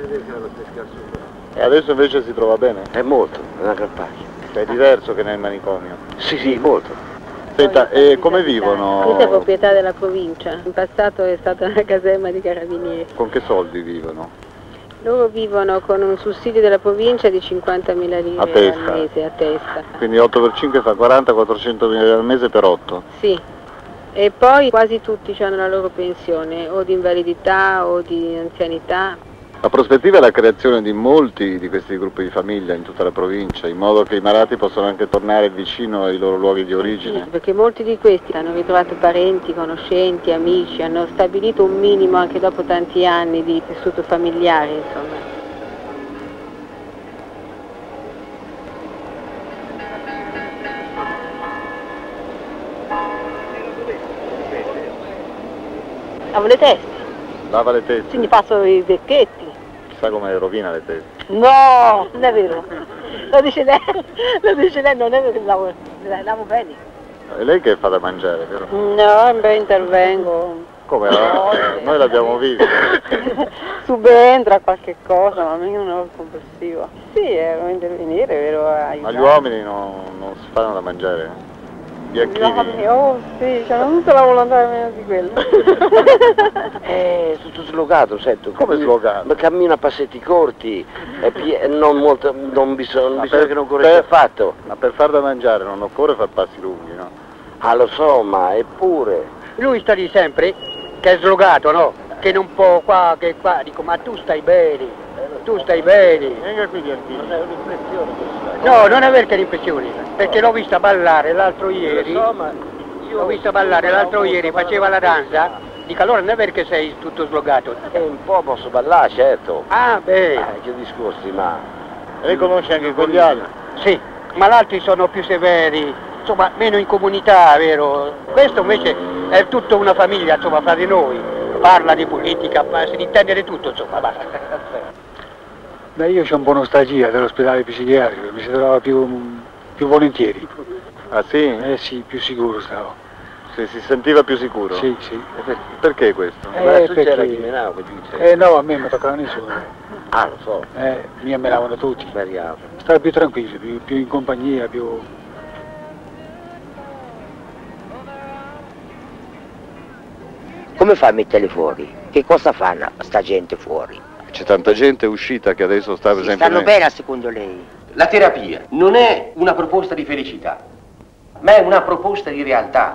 E adesso invece si trova bene? È molto, è una gran parte. È diverso che nel manicomio? Sì, molto. Senta, e come vivono? Questa è proprietà della provincia, in passato è stata una caserma di carabinieri. Con che soldi vivono? Loro vivono con un sussidio della provincia di 50.000 lire A testa. al mese a testa. Quindi 8 per 5 fa 40, 400.000 lire al mese per 8? Sì, e poi quasi tutti hanno la loro pensione, o di invalidità o di anzianità. La prospettiva è la creazione di molti di questi gruppi di famiglia in tutta la provincia, in modo che i malati possano anche tornare vicino ai loro luoghi di origine. Perché molti di questi hanno ritrovato parenti, conoscenti, amici, hanno stabilito un minimo anche dopo tanti anni di tessuto familiare, insomma. Lavo le teste, Lava le teste, quindi passo i vecchietti. chissà come rovina le teste. No, non è vero. Lo dice lei, non è vero che lavo bene. E lei che fa da mangiare, vero? No, beh, intervengo. Come? Noi l'abbiamo visto. Subentra qualche cosa, ma mica non è complessivo. Sì, devo intervenire, vero? Ma gli uomini non si fanno da mangiare? Bianchini? Oh sì, hanno tutta la volontà meno di quello. È tutto slogato, sento. Come slogato? Cammina a passetti corti, non bisogna che non corregga per affatto. Ma per far da mangiare non occorre far passi lunghi, no? Ah, lo so, ma eppure. Lui sta lì sempre che è slogato, no? Che non può qua, che qua. Dico, ma tu stai bene, tu stai bene. Venga qui, Bianchini. Non è un'impressione questa. No, non avete l'impressione, perché l'ho vista ballare l'altro ieri. L'ho vista ballare l'altro ieri, faceva la danza. Dico, allora non è perché sei tutto slogato. Un po' posso ballare, certo. Ah, beh. Che discorsi, ma. Lei conosce anche quegli altri? Sì, ma gli altri sono più severi, insomma, meno in comunità, vero? Questo invece è tutta una famiglia, insomma, fra di noi. Parla di politica, si intende di tutto, insomma, basta. Beh, io c'ho un po' nostalgia dell'ospedale psichiatrico, mi si trovava più volentieri. Ah sì? Sì, più sicuro stavo. Si sentiva più sicuro? Sì, sì. Perché questo? Perché... no, a me non toccava nessuno. Ah, lo so. Mi ammeravano tutti. Speriamo. Stavo più tranquillo, più in compagnia, più... Come fa a metterli fuori? Che cosa fanno sta gente fuori? C'è tanta gente uscita che adesso sta per esempio... Stanno bene secondo lei? La terapia non è una proposta di felicità, ma è una proposta di realtà.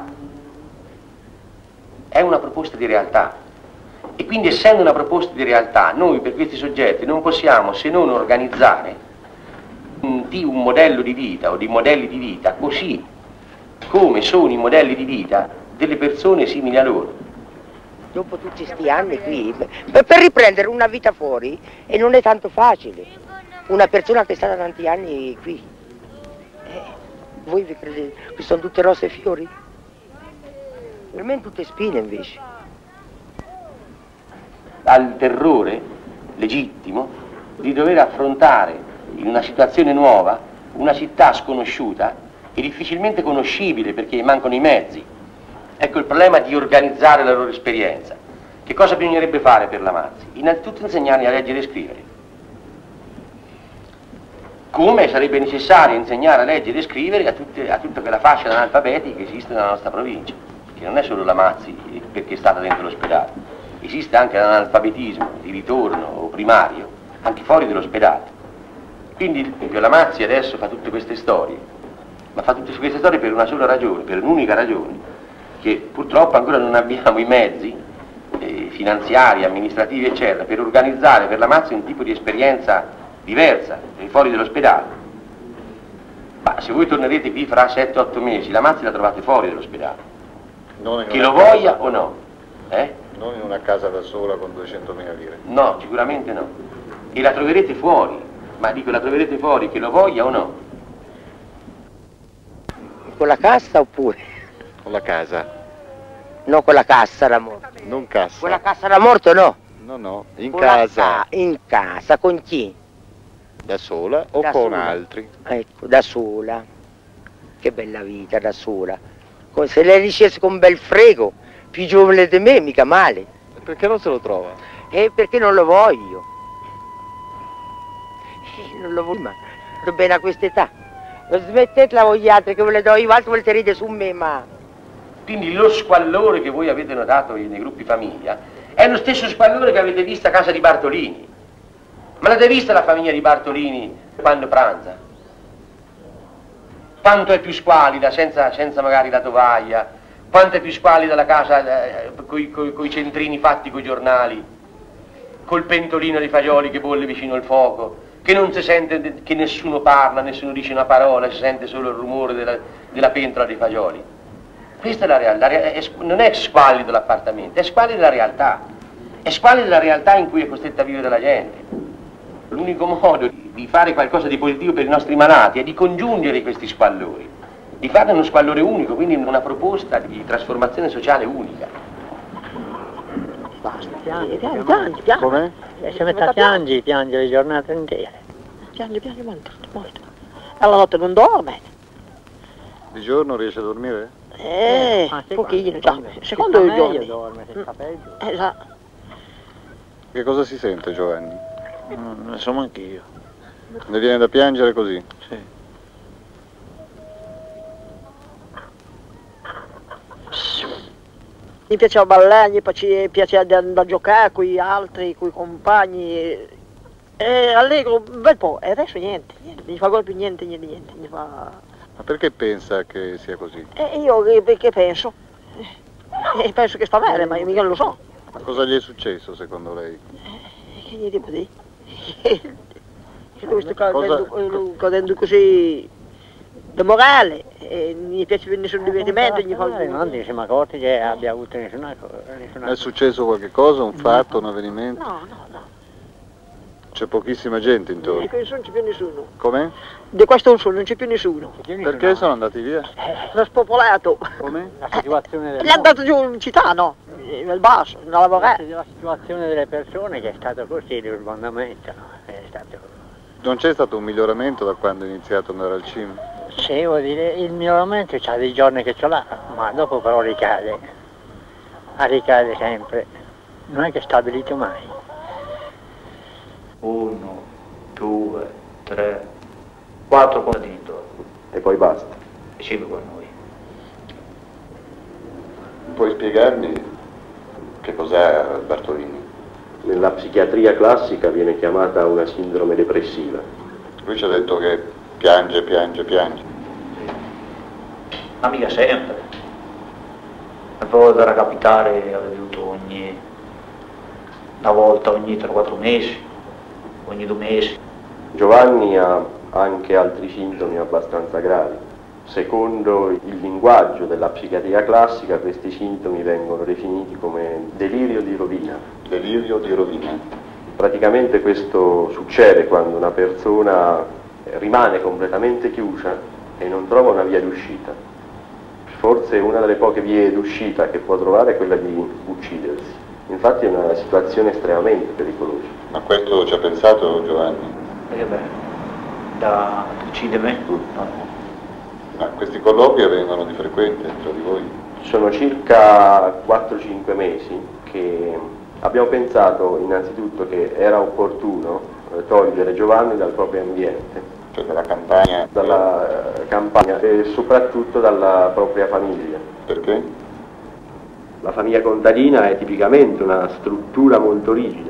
È una proposta di realtà. E quindi essendo una proposta di realtà, noi per questi soggetti non possiamo se non organizzare un modello di vita o di modelli di vita così come sono i modelli di vita delle persone simili a loro. Dopo tutti questi anni qui, per riprendere una vita fuori, e non è tanto facile. Una persona che è stata tanti anni qui. Voi vi credete che sono tutte rose e fiori? Per me tutte spine invece. Al terrore legittimo di dover affrontare in una situazione nuova una città sconosciuta e difficilmente conoscibile perché mancano i mezzi. Ecco il problema di organizzare la loro esperienza. Che cosa bisognerebbe fare per la Mazzi? Innanzitutto insegnargli a leggere e scrivere. Come sarebbe necessario insegnare a leggere e scrivere a tutta quella fascia analfabeti che esiste nella nostra provincia, che non è solo la Mazzi perché è stata dentro l'ospedale, esiste anche l'analfabetismo di ritorno o primario, anche fuori dall'ospedale. Quindi la Mazzi adesso fa tutte queste storie, ma fa tutte queste storie per una sola ragione, per un'unica ragione, che purtroppo ancora non abbiamo i mezzi finanziari, amministrativi eccetera, per organizzare per la Mazzi un tipo di esperienza diversa, fuori dall'ospedale. Ma se voi tornerete qui fra 7-8 mesi, la Mazzi la trovate fuori dall'ospedale. Che lo voglia o no? Non in una casa da sola con 200.000 lire. No, sicuramente no. E la troverete fuori, ma dico la troverete fuori che lo voglia o no? Con la cassa oppure? Con la casa. No, con la cassa da morto. Non cassa. Con la cassa da morto no? No, in con casa. In casa, con chi? Da sola o da con sola. altri? Ecco, da sola. Che bella vita, da sola. Se lei riuscisse con un bel frego, più giovane di me, mica male. Perché non se lo trova? Perché non lo voglio. Non lo voglio, ma sto bene a quest'età. Smettetela voi gli altri che ve le do io, altro volete ridere su me, ma... Quindi lo squallore che voi avete notato nei gruppi famiglia è lo stesso squallore che avete visto a casa di Bartolini. Ma l'avete vista la famiglia di Bartolini quando pranza? Quanto è più squallida, senza magari la tovaglia, quanto è più squallida la casa coi centrini fatti coi giornali, col pentolino di fagioli che bolle vicino al fuoco, che non si sente, che nessuno parla, nessuno dice una parola, si sente solo il rumore della pentola dei fagioli. Questa è la realtà, non è squallido l'appartamento, è squallida la realtà, è squallida la realtà in cui è costretta a vivere la gente. L'unico modo di fare qualcosa di positivo per i nostri malati è di congiungere questi squallori, di farne uno squallore unico, quindi una proposta di trasformazione sociale unica. Basta, piangi. Come? Si mette a piangere le giornate intere. Piange molto. Alla notte non dorme. Di giorno riesce a dormire? Pochino, già. Secondo i giorni. Dorme, se sta peggio. Esatto. Che cosa si sente, Giovanni? Non ne so manche io. Ne viene da piangere così? Sì. Mi piaceva ballare, mi piaceva andare a giocare con gli altri, con i compagni. Allegro un bel po', e adesso niente, non mi fa proprio niente. Mi fa... Ma perché pensa che sia così? Io perché penso? Penso che sta bene, ma io mica lo so. Ma cosa gli è successo secondo lei? Che gli devo dire? Che lui sta cadendo così di morale, e non gli piace nessun divertimento, gli fa... Non si siamo accorti che abbia avuto nessuna... È successo qualche cosa, un fatto, un avvenimento? No. C'è pochissima gente intorno. Di questo non c'è più nessuno. Come? Di questo non c'è più nessuno. Perché sono andati via? L'ha spopolato. Come? La situazione è andato giù in città, no? Nel basso, a lavorare. La situazione delle persone che è stato così, l'urbandamento, è stato... Non c'è stato un miglioramento da quando è iniziato ad andare al cinema? Sì, vuol dire, il miglioramento c'ha dei giorni che ce l'ha, ma dopo però ricade. Ricade sempre. Non è che è stabilito mai. 1, 2, 3, 4 contadini intorno. E poi basta. E cibo con noi. Puoi spiegarmi che cos'è Bartolini? Nella psichiatria classica viene chiamata una sindrome depressiva. Lui ci ha detto che piange. Ma mica sempre. Una volta era capitare, aveva avuto una volta ogni 3-4 mesi. Ogni 2 mesi. Giovanni ha anche altri sintomi abbastanza gravi. Secondo il linguaggio della psichiatria classica, questi sintomi vengono definiti come delirio di rovina. Delirio di rovina. Praticamente questo succede quando una persona rimane completamente chiusa e non trova una via d'uscita. Forse una delle poche vie d'uscita che può trovare è quella di uccidersi. Infatti è una situazione estremamente pericolosa. Ma questo ci ha pensato Giovanni? Che beh, da uccidermi? No. Ma questi colloqui avvengono di frequente tra di voi? Sono circa 4-5 mesi che abbiamo pensato innanzitutto che era opportuno togliere Giovanni dal proprio ambiente, cioè dalla campagna e soprattutto dalla propria famiglia. Perché? La famiglia contadina è tipicamente una struttura molto rigida,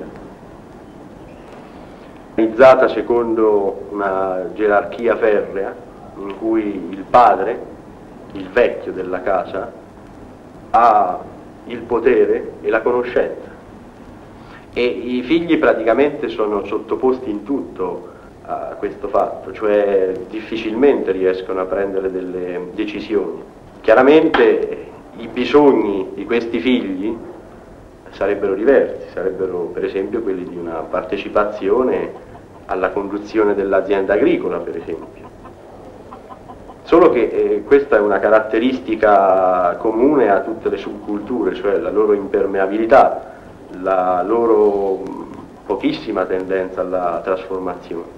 organizzata secondo una gerarchia ferrea in cui il padre, il vecchio della casa, ha il potere e la conoscenza e i figli praticamente sono sottoposti in tutto a questo fatto, cioè difficilmente riescono a prendere delle decisioni. Chiaramente i bisogni di questi figli sarebbero diversi, sarebbero per esempio quelli di una partecipazione alla conduzione dell'azienda agricola, per esempio. Solo che questa è una caratteristica comune a tutte le subculture, cioè la loro impermeabilità, la loro pochissima tendenza alla trasformazione.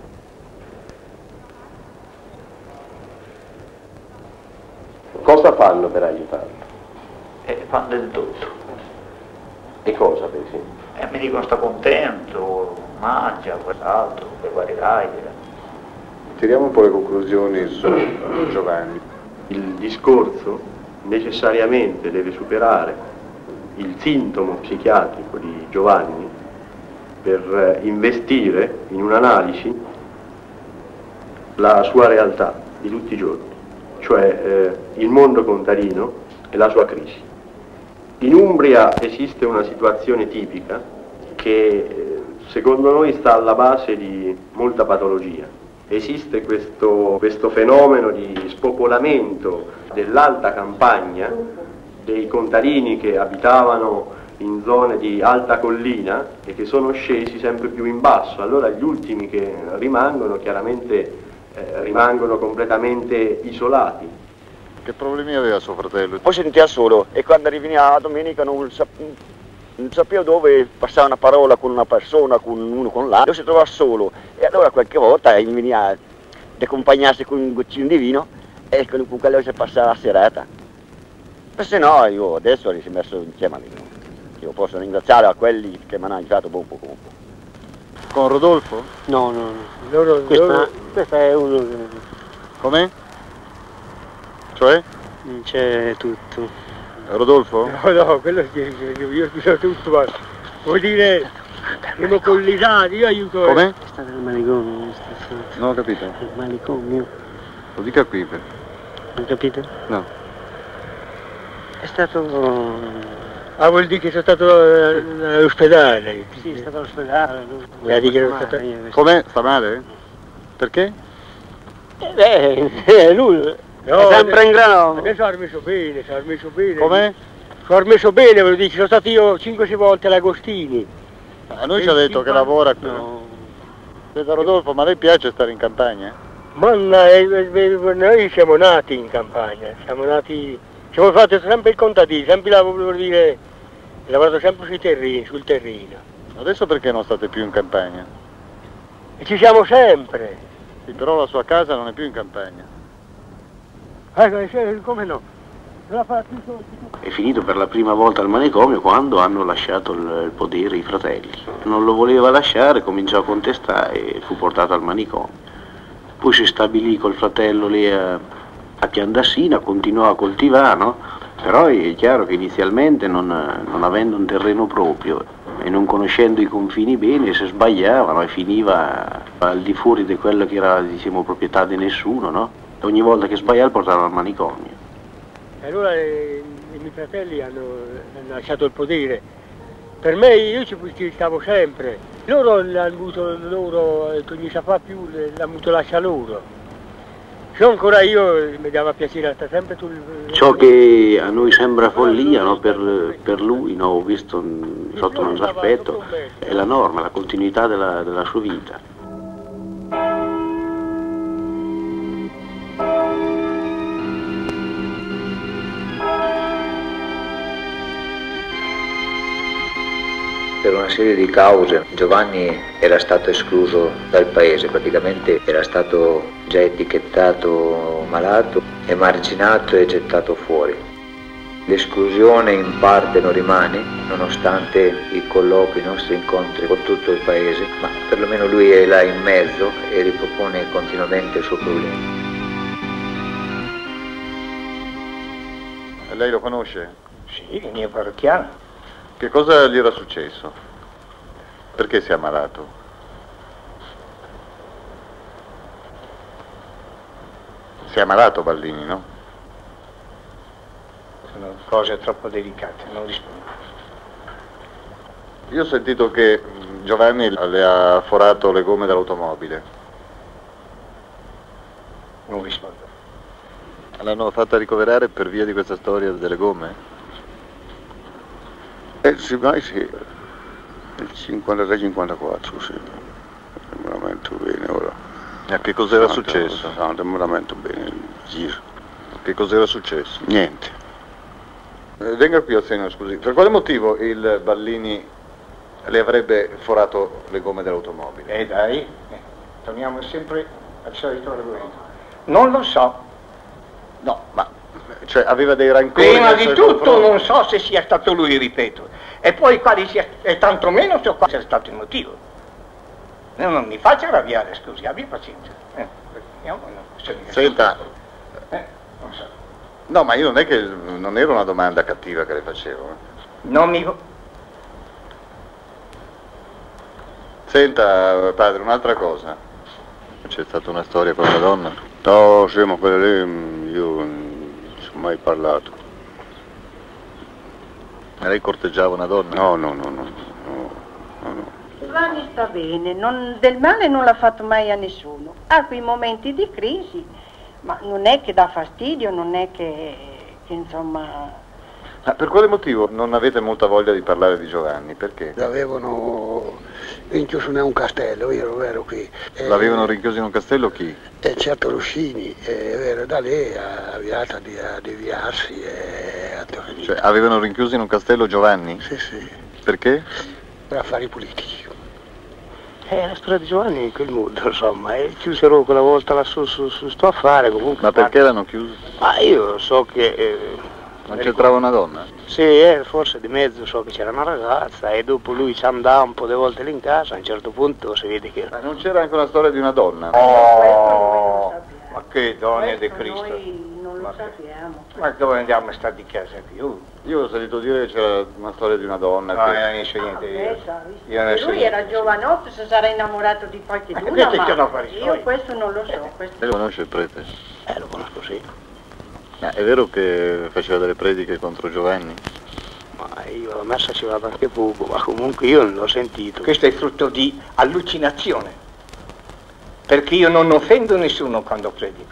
Cosa fanno per aiutarlo? Fanno del tutto. E cosa, per esempio? Mi dicono sta contento, mangia, quell'altro, preparirai. Tiriamo un po' le conclusioni su Giovanni. Il discorso necessariamente deve superare il sintomo psichiatrico di Giovanni per investire in un'analisi la sua realtà di tutti i giorni, cioè il mondo contadino e la sua crisi. In Umbria esiste una situazione tipica che secondo noi sta alla base di molta patologia. Esiste questo fenomeno di spopolamento dell'alta campagna, dei contadini che abitavano in zone di alta collina e che sono scesi sempre più in basso. Allora gli ultimi che rimangono chiaramente rimangono completamente isolati. Che problemi aveva suo fratello? Poi si sentiva solo e quando arrivava la domenica non sapeva dove passare una parola con una persona, con uno, con l'altro, si trovava solo e allora qualche volta veniva ad accompagnarsi con un goccino di vino e con quello si passava la serata. Ma se no io adesso si è messo insieme a me. Io posso ringraziare a quelli che mi hanno aiutato un po'. Con Rodolfo? No. Questa è uno. Come? Cioè? C'è tutto. Rodolfo? No, quello che io so tutto, ma vuol dire siamo collegati, io aiuto. Come? È stato il manicomio. Non ho capito. Il manicomio. Lo dica qui. Non capite? No. È stato. Ah, vuol dire che sono stato all'ospedale? Sì, è stato all'ospedale. Come? Sta male? Perché? Lui. No, è sempre in grano. Adesso ha rimesso bene, Come? Ci ho rimesso bene, ve lo dico, sono stato io 5-6 volte all'Agostini. A noi ci ha detto che lavora qui. No. Senta Rodolfo, ma a lei piace stare in campagna? Ma noi siamo nati in campagna, siamo fatti sempre il contadino, sempre lavorato sempre sul terreno. Adesso perché non state più in campagna? E ci siamo sempre. Sì, però la sua casa non è più in campagna. Come no? È finito per la prima volta al manicomio quando hanno lasciato il potere i fratelli. Non lo voleva lasciare, cominciò a contestare e fu portato al manicomio. Poi si stabilì col fratello lì a Piandassina, continuò a coltivare, no? Però è chiaro che inizialmente non avendo un terreno proprio e non conoscendo i confini bene, se sbagliavano e finiva al di fuori di quello che era, diciamo, proprietà di nessuno, no? Ogni volta che sbagliava lo portavano al manicomio. E allora i miei fratelli hanno lasciato il potere. Per me io ci stavo sempre. Loro l'hanno avuto loro, che non si fa più, l'hanno avuto lasciare loro. Se ancora io mi dava piacere stare sempre sul. Ciò che a noi sembra follia, no? Per lui, no? Ho visto sotto un altro aspetto, è la norma, la continuità della sua vita. Per una serie di cause Giovanni era stato escluso dal paese, praticamente era stato già etichettato malato, emarginato e gettato fuori. L'esclusione in parte non rimane, nonostante i colloqui, i nostri incontri con tutto il paese, ma perlomeno lui è là in mezzo e ripropone continuamente il suo problema. E lei lo conosce? Sì, il mio parrocchiano. Che cosa gli era successo? Perché si è ammalato? Si è ammalato Ballini, no? Sono cose troppo delicate, non rispondo. Io ho sentito che Giovanni le ha forato le gomme dell'automobile. Non rispondo. L'hanno fatta ricoverare per via di questa storia delle gomme? Sì, mai sì. Il 53-54, sì. Non mi lamento bene ora. E che cos'era successo? No, non mi lamento bene il giro. Che cos'era successo? Niente. Venga qui al Senato, scusi. Per quale motivo il Ballini le avrebbe forato le gomme dell'automobile? Dai, torniamo sempre al solito argomento. Non lo so. No, ma cioè aveva dei rancori? Prima di tutto non so se sia stato lui, ripeto, e poi quali sia, e tantomeno so quale sia stato il motivo. Non mi faccia arrabbiare, scusi, abbia pazienza. Senta. Non so. No, ma io non è che non era una domanda cattiva che le facevo. Non mi... Senta, padre, un'altra cosa. C'è stata una storia con la donna? No, sì, ma quella lì io non ci ho mai parlato. Ma lei corteggiava una donna? No. Giovanni sta bene, del male non l'ha fatto mai a nessuno. Ha quei momenti di crisi, ma non è che dà fastidio, non è che insomma... Ma per quale motivo non avete molta voglia di parlare di Giovanni? Perché? L'avevano rinchiuso in un castello, io ero qui. L'avevano rinchiuso in un castello chi? Certo Rossini, da lì ha avviato a deviarsi. Cioè avevano rinchiuso in un castello Giovanni? Sì. Perché? Per affari politici. La storia di Giovanni in quel modo, insomma, chiusero quella volta là su sto affare comunque. Ma perché l'hanno chiuso? Ma io so che... non c'entrava una donna? Sì, forse di mezzo so che c'era una ragazza e dopo lui ci andava un po' di volte lì in casa, a un certo punto si vede che... Ma non c'era anche una storia di una donna? Oh, ma che donne di Cristo! Noi non lo sappiamo. Ma dove andiamo a stare di casa più? Io ho sentito dire che c'era una storia di una donna. No, io non so niente. Io non so Lui niente. era giovanotto, si sarà innamorato di qualcuno, questi ma sono affari io suoi. questo non lo so. Lei lo conosce il prete? Lo conosco, sì. È vero che faceva delle prediche contro Giovanni? Ma io alla messa ci vado anche poco, ma comunque io non l'ho sentito. Questo è frutto di allucinazione, perché io non offendo nessuno quando predico.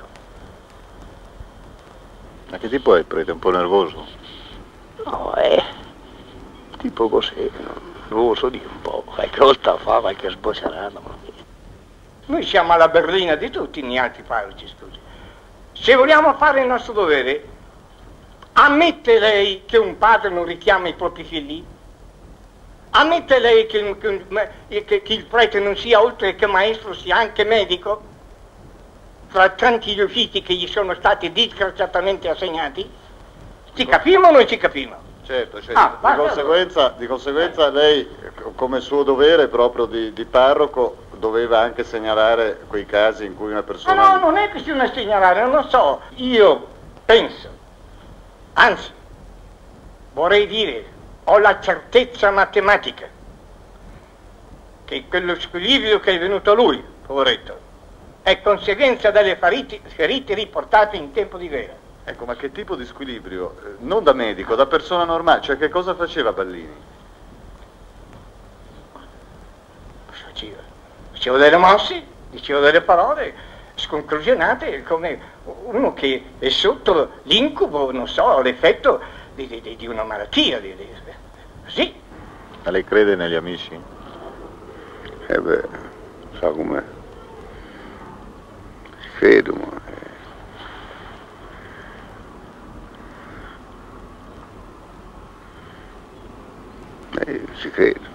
Ma che tipo è il prete? Un po' nervoso? No, tipo così, non lo so dire un po', qualche volta fa qualche sbocciarata. Noi siamo alla berlina di tutti gli altri parroci, scusi. Se vogliamo fare il nostro dovere, ammette lei che un padre non richiama i propri figli? Ammette lei che il prete non sia oltre che maestro, sia anche medico? Fra tanti gli uffici che gli sono stati disgraziatamente assegnati? Ci capiamo o non ci capiamo? Certo, di conseguenza lei, come suo dovere proprio di parroco, doveva anche segnalare quei casi in cui una persona... No, non è questione di segnalare, non lo so. Io penso, anzi, vorrei dire, ho la certezza matematica che quello squilibrio che è venuto a lui, poveretto, è conseguenza delle ferite riportate in tempo di guerra. Ecco, ma che tipo di squilibrio? Non da medico, da persona normale, cioè che cosa faceva Ballini? Dicevo delle mosse, dicevo delle parole sconclusionate, come uno che è sotto l'incubo, non so, l'effetto di una malattia, così. Ma lei crede negli amici? Sa com'è. Credo, ma... ci credo.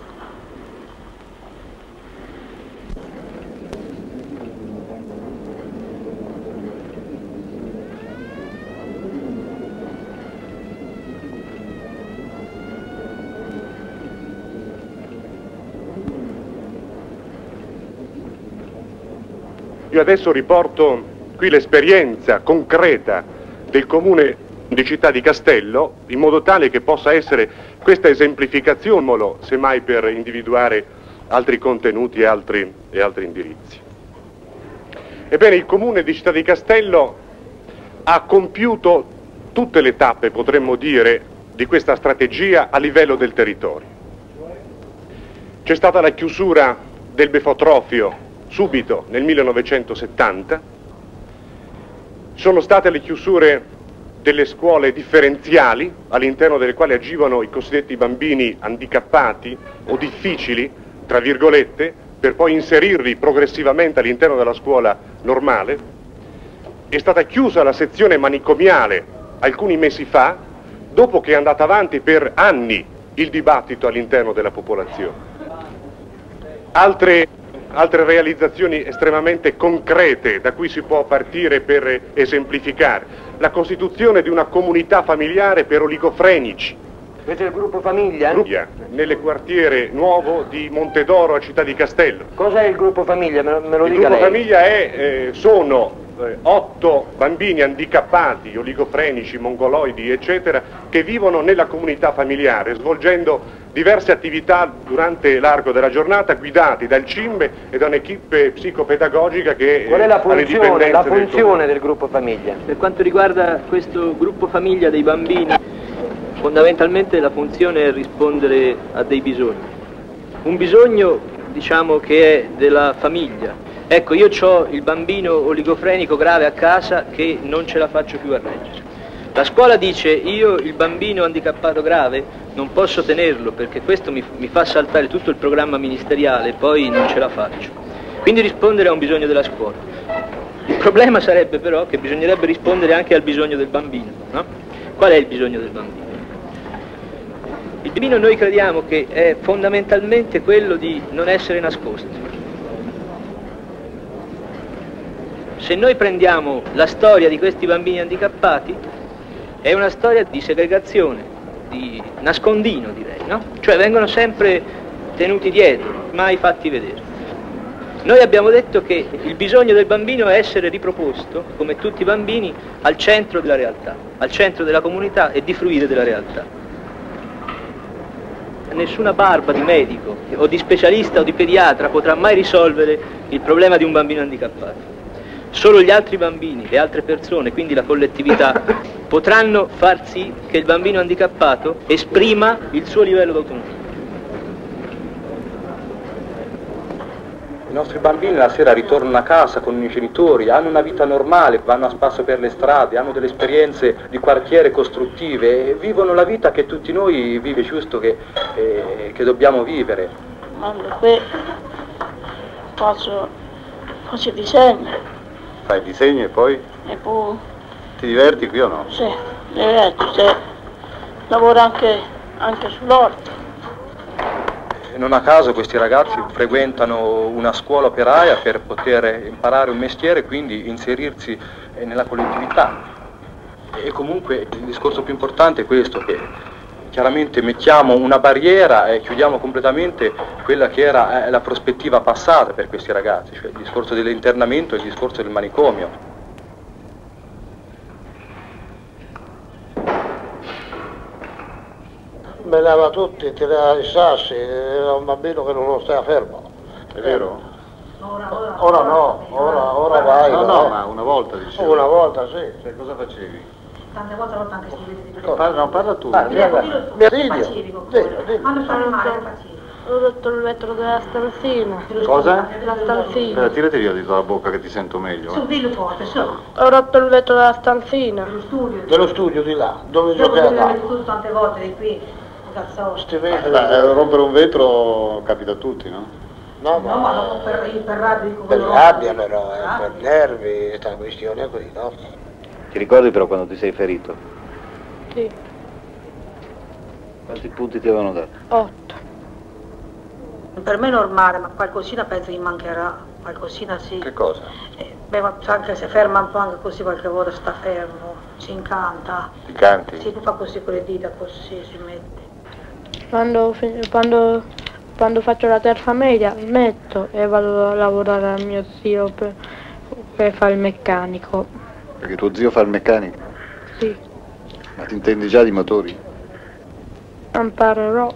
Io adesso riporto qui l'esperienza concreta del comune di Città di Castello, in modo tale che possa essere questa esemplificazione, semmai per individuare altri contenuti e altri indirizzi. Ebbene, il comune di Città di Castello ha compiuto tutte le tappe, potremmo dire, di questa strategia a livello del territorio. C'è stata la chiusura del Befotrofio subito nel 1970, sono state le chiusure delle scuole differenziali all'interno delle quali agivano i cosiddetti bambini handicappati o difficili, tra virgolette, per poi inserirli progressivamente all'interno della scuola normale. È stata chiusa la sezione manicomiale alcuni mesi fa, dopo che è andata avanti per anni il dibattito all'interno della popolazione. Altre realizzazioni estremamente concrete da cui si può partire per esemplificare: la costituzione di una comunità familiare per oligofrenici. Questo è il gruppo famiglia? Nelle quartiere nuovo di Montedoro a Città di Castello. Cos'è il gruppo famiglia? Me lo il dica gruppo lei. Famiglia sono 8 bambini handicappati, oligofrenici, mongoloidi, eccetera, che vivono nella comunità familiare, svolgendo diverse attività durante l'arco della giornata, guidati dal CIMBE e da un'equipe psicopedagogica che Qual è la alle dipendenze funzione del gruppo famiglia? Per quanto riguarda questo gruppo famiglia dei bambini, fondamentalmente la funzione è rispondere a dei bisogni. Un bisogno, diciamo, che è della famiglia. Ecco, io ho il bambino oligofrenico grave a casa che non ce la faccio più a reggere. La scuola dice: io il bambino handicappato grave non posso tenerlo perché questo mi fa saltare tutto il programma ministeriale e poi non ce la faccio. Quindi rispondere a un bisogno della scuola. Il problema sarebbe però che bisognerebbe rispondere anche al bisogno del bambino, no? Qual è il bisogno del bambino? Il bambino, noi crediamo che è fondamentalmente quello di non essere nascosto. Se noi prendiamo la storia di questi bambini handicappati, è una storia di segregazione, di nascondino, direi, no? Cioè vengono sempre tenuti dietro, mai fatti vedere. Noi abbiamo detto che il bisogno del bambino è essere riproposto, come tutti i bambini, al centro della realtà, al centro della comunità e di fruire della realtà. Nessuna barba di medico o di specialista o di pediatra potrà mai risolvere il problema di un bambino handicappato. Solo gli altri bambini, le altre persone, quindi la collettività, potranno far sì che il bambino handicappato esprima il suo livello d'autonomia. I nostri bambini la sera ritornano a casa con i genitori, hanno una vita normale, vanno a spasso per le strade, hanno delle esperienze di quartiere costruttive e vivono la vita che tutti noi vive giusto che dobbiamo vivere. Allora, qui faccio disegno. Fai disegni e poi? E poi... Ti diverti qui o no? Sì, lavoro anche sull'orto. Non a caso questi ragazzi frequentano una scuola operaia per poter imparare un mestiere e quindi inserirsi nella collettività. E comunque il discorso più importante è questo, che chiaramente mettiamo una barriera e chiudiamo completamente quella che era la prospettiva passata per questi ragazzi, cioè il discorso dell'internamento e il discorso del manicomio. Menava tutti, tirava i sassi, era un bambino che non lo stava fermo. È vero? Ora no, ora vai. No, ma una volta dicevo. Una volta sì. Cioè, cosa facevi? Tante volte l'ho anche scrivete di Parla tu. Ho rotto il vetro della stanzina. Cosa? La stanzina. Tirati via di la bocca che ti sento meglio. Su, dillo forte, su. Ho rotto il vetro della stanzina. Dello studio di là, dove giocava. Tu tante volte di qui, cazzo. Rompere un vetro capita a tutti, no? No, ma non per rabbia. Per rabbia però, per nervi, questa questione qui, no? Ti ricordi però quando ti sei ferito? Sì. Quanti punti ti avevano dato? 8. Per me è normale, ma qualcosina penso che mancherà, qualcosina sì. Che cosa? Ma anche se ferma un po' anche così qualche volta sta fermo, si incanta. Ti canti? Sì, tu fa così con le dita, così si mette. Quando faccio la terza media smetto e vado a lavorare al mio zio Per fare il meccanico. Perché tuo zio fa il meccanico? Sì. Ma ti intendi già di motori? Imparerò.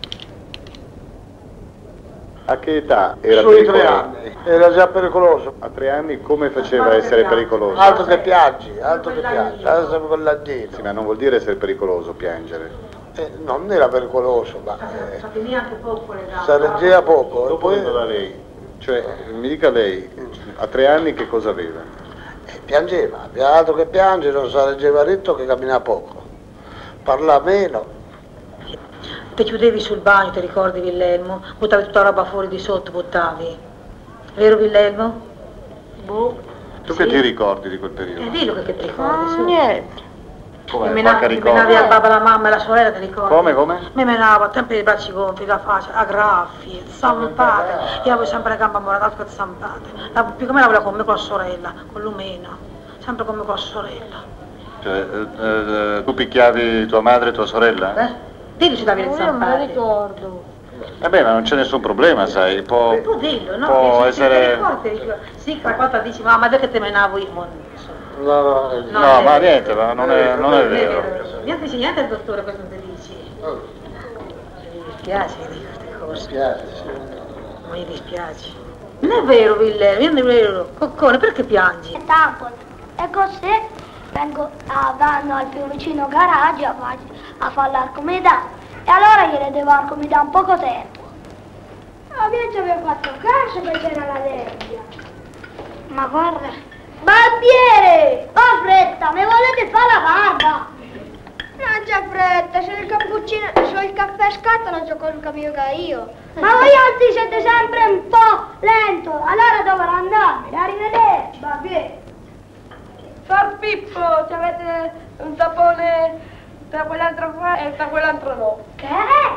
A che età era Sui 3 pericoloso? anni, era già pericoloso. A 3 anni come faceva a essere pericoloso? Altro che piangi, adesso con l'andino. Sì, ma non vuol dire essere pericoloso piangere. Non era pericoloso, ma neanche poco le gambe. si reggeva poco. Dopo vengo da lei, cioè mi dica lei, a 3 anni che cosa aveva? Piangeva, altro che piange, non si reggeva ritto che cammina poco. Parla meno. Ti chiudevi sul bagno, ti ricordi Villelmo? Buttavi tutta la roba fuori di sotto, buttavi. Vero Villelmo? Boh. Tu che ti ricordi di quel periodo? Dillo che ti ricordi, su. Niente. Come? Mi Qualche ricordo? menavi al babbo, la mamma e la sorella, ti ricordi? Come? Mi menavo a tempo i bracci gonfi, la faccia, a graffi, zampate. Io avevo sempre le gambe ammoratate per zampate. Più che me la con me con la sorella, con l'umena. Sempre con me con la sorella. Cioè, tu picchiavi tua madre e tua sorella? Dillo se davi le Io non me zampate. lo ricordo. Vabbè, ma non c'è nessun problema, sai, può Dillo, no? può Che essere... ti ricordi? Sì, quella volta dici, mamma, perché te menavo io? No, No, ma niente, ma non è vero. Niente dice niente al dottore, questo non ti dici. Mi dispiace che dico queste cose. Mi dispiace. Non è vero, Villelmo, non è vero. Coccone, perché piangi? E così vanno al più vicino garage a fare l'arcomedà. E allora gli devo arcomedà un poco tempo. Ma Biagio aveva fatto caso che c'era la nebbia. Ma guarda. Barbiere! Ho fretta, mi volete fare la barba? Non c'è fretta, se il cappuccino, se il caffè scatta non so cosa mica io. Ma voi altri siete sempre un po' lento, allora dovrò andarmene, arrivederci, barbiere. Far Pippo, avete un tapone tra quell'altro qua e tra quell'altro no. Che è?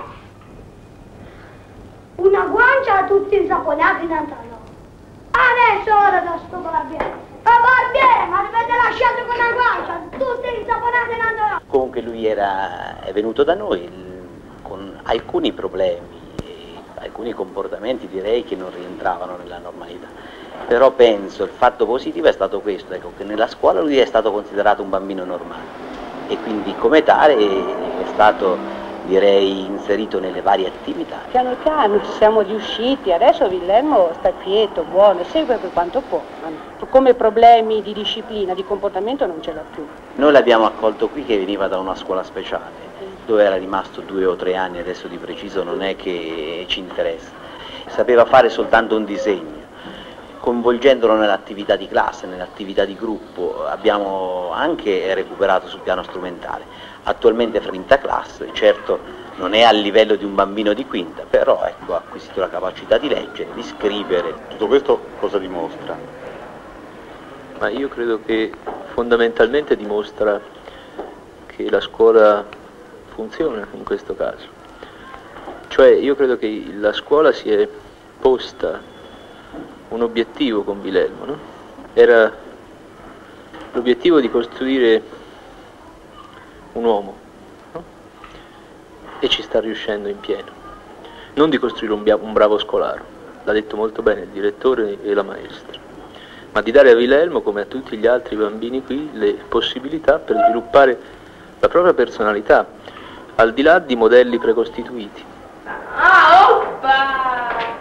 Una guancia a tutti insaponati in altra no. Adesso ora da sto barbiere. Ma barbiere, ma avete lasciato con una guancia, tutti insaponati in altra no. Comunque lui è venuto da noi con alcuni problemi, alcuni comportamenti direi che non rientravano nella normalità. Però penso il fatto positivo è stato questo, ecco, che nella scuola lui è stato considerato un bambino normale e quindi come tale è stato, direi, inserito nelle varie attività. Piano piano ci siamo riusciti, adesso Villelmo sta quieto, buono, segue per quanto può. Come problemi di disciplina, di comportamento non ce l'ha più. Noi l'abbiamo accolto qui che veniva da una scuola speciale, dove era rimasto 2 o 3 anni, adesso di preciso non è che ci interessa. Sapeva fare soltanto un disegno. Coinvolgendolo nell'attività di classe, nell'attività di gruppo, abbiamo anche recuperato sul piano strumentale. Attualmente è quinta classe, certo non è al livello di un bambino di quinta, però ecco, ha acquisito la capacità di leggere, di scrivere. Tutto questo cosa dimostra? Ma io credo che fondamentalmente dimostra che la scuola funziona in questo caso. Cioè io credo che la scuola si è posta un obiettivo con Villelmo, no? Era l'obiettivo di costruire un uomo, no? E ci sta riuscendo in pieno. Non di costruire un bravo scolaro, l'ha detto molto bene il direttore e la maestra, ma di dare a Villelmo, come a tutti gli altri bambini qui, le possibilità per sviluppare la propria personalità, al di là di modelli precostituiti. Ah, oppa!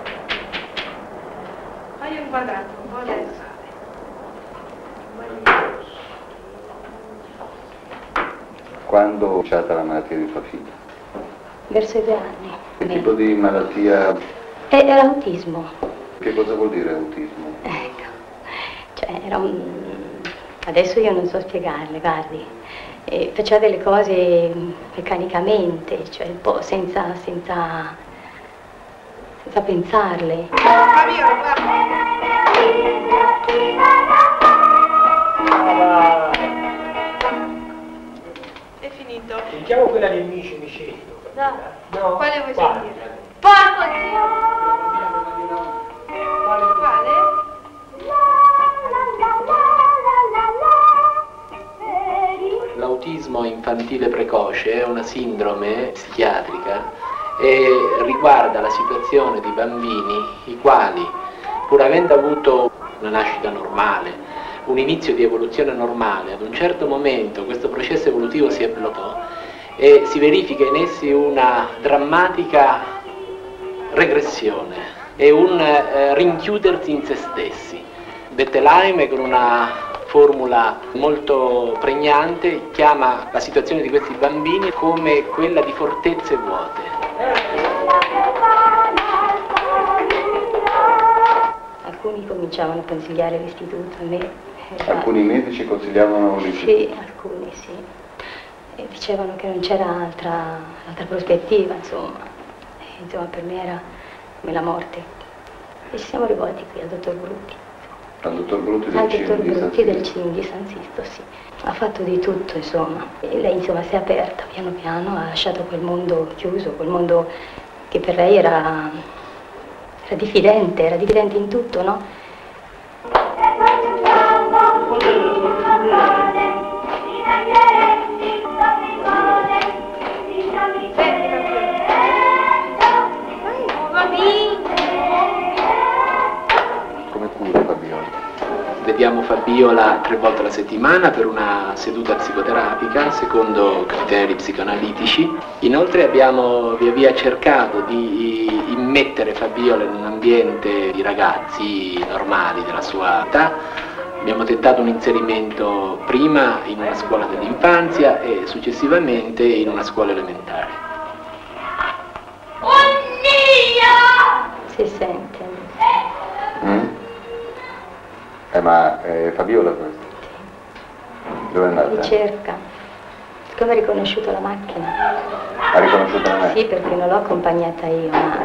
Fai un quadrato, un po' di alzare. Quando è cominciata la malattia di tua figlia? Verso i 2 anni. Che tipo di malattia? Era autismo. Che cosa vuol dire autismo? Ecco, cioè era un... Adesso io non so spiegarle, guardi. Faceva delle cose meccanicamente, cioè un po' senza pensarle. È finito. Sentiamo quella dei Mici. No. Quale vuoi Quale? sentire? Porco! Quale? L'autismo infantile precoce è una sindrome psichiatrica e riguarda la situazione di bambini i quali, pur avendo avuto una nascita normale, un inizio di evoluzione normale, ad un certo momento questo processo evolutivo si bloccò e si verifica in essi una drammatica regressione e un rinchiudersi in se stessi. Bettelheim, con una formula molto pregnante, chiama la situazione di questi bambini come quella di fortezze vuote. Alcuni cominciavano a consigliare l'istituto, a me. Alcuni medici consigliavano l'istituto? Sì, alcuni sì. E dicevano che non c'era altra prospettiva, insomma. E, insomma, per me era come la morte. E ci siamo rivolti qui al dottor Brutti. Al dottor Brutti del Al CIM dottor di San Brutti del Sisto? CIM di San Sisto, sì. Ha fatto di tutto, insomma. E lei, insomma, si è aperta piano piano, ha lasciato quel mondo chiuso, quel mondo che per lei era diffidente in tutto, no? Come cura Fabiola? Vediamo Fabiola 3 volte alla settimana per una seduta psicoterapica secondo criteri psicoanalitici. Inoltre abbiamo via via cercato di immettere Fabiola in un ambiente di ragazzi normali della sua età. Abbiamo tentato un inserimento prima in una scuola dell'infanzia e successivamente in una scuola elementare. Si sente. Ma è Fabiola questa? Dove è andata? Ricerca. Siccome ha riconosciuto la macchina. Ha riconosciuto la macchina? Sì, perché non l'ho accompagnata io, ma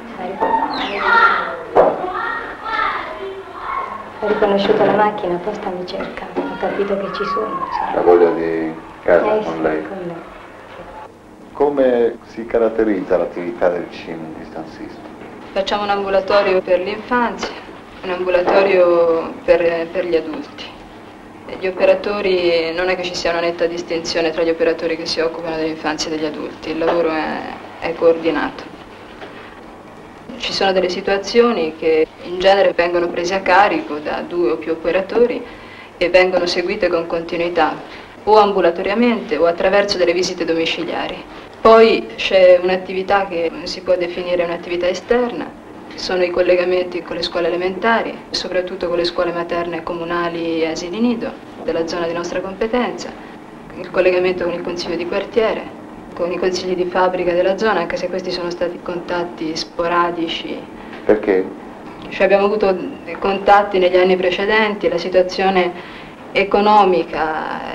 ha riconosciuto la macchina, poi sta mi cerca, ho capito che ci sono. La voglia di casa con sì, lei? Con me. Come si caratterizza l'attività del CIM di San Sisto? Facciamo un ambulatorio per l'infanzia, un ambulatorio per gli adulti. E gli operatori, non è che ci sia una netta distinzione tra gli operatori che si occupano dell'infanzia e degli adulti, il lavoro è coordinato. Ci sono delle situazioni che in genere vengono prese a carico da 2 o più operatori e vengono seguite con continuità, o ambulatoriamente o attraverso delle visite domiciliari. Poi c'è un'attività che si può definire un'attività esterna, che sono i collegamenti con le scuole elementari, soprattutto con le scuole materne comunali e asili nido della zona di nostra competenza, il collegamento con il consiglio di quartiere, con i consigli di fabbrica della zona, anche se questi sono stati contatti sporadici. Perché? Cioè abbiamo avuto contatti negli anni precedenti, la situazione economica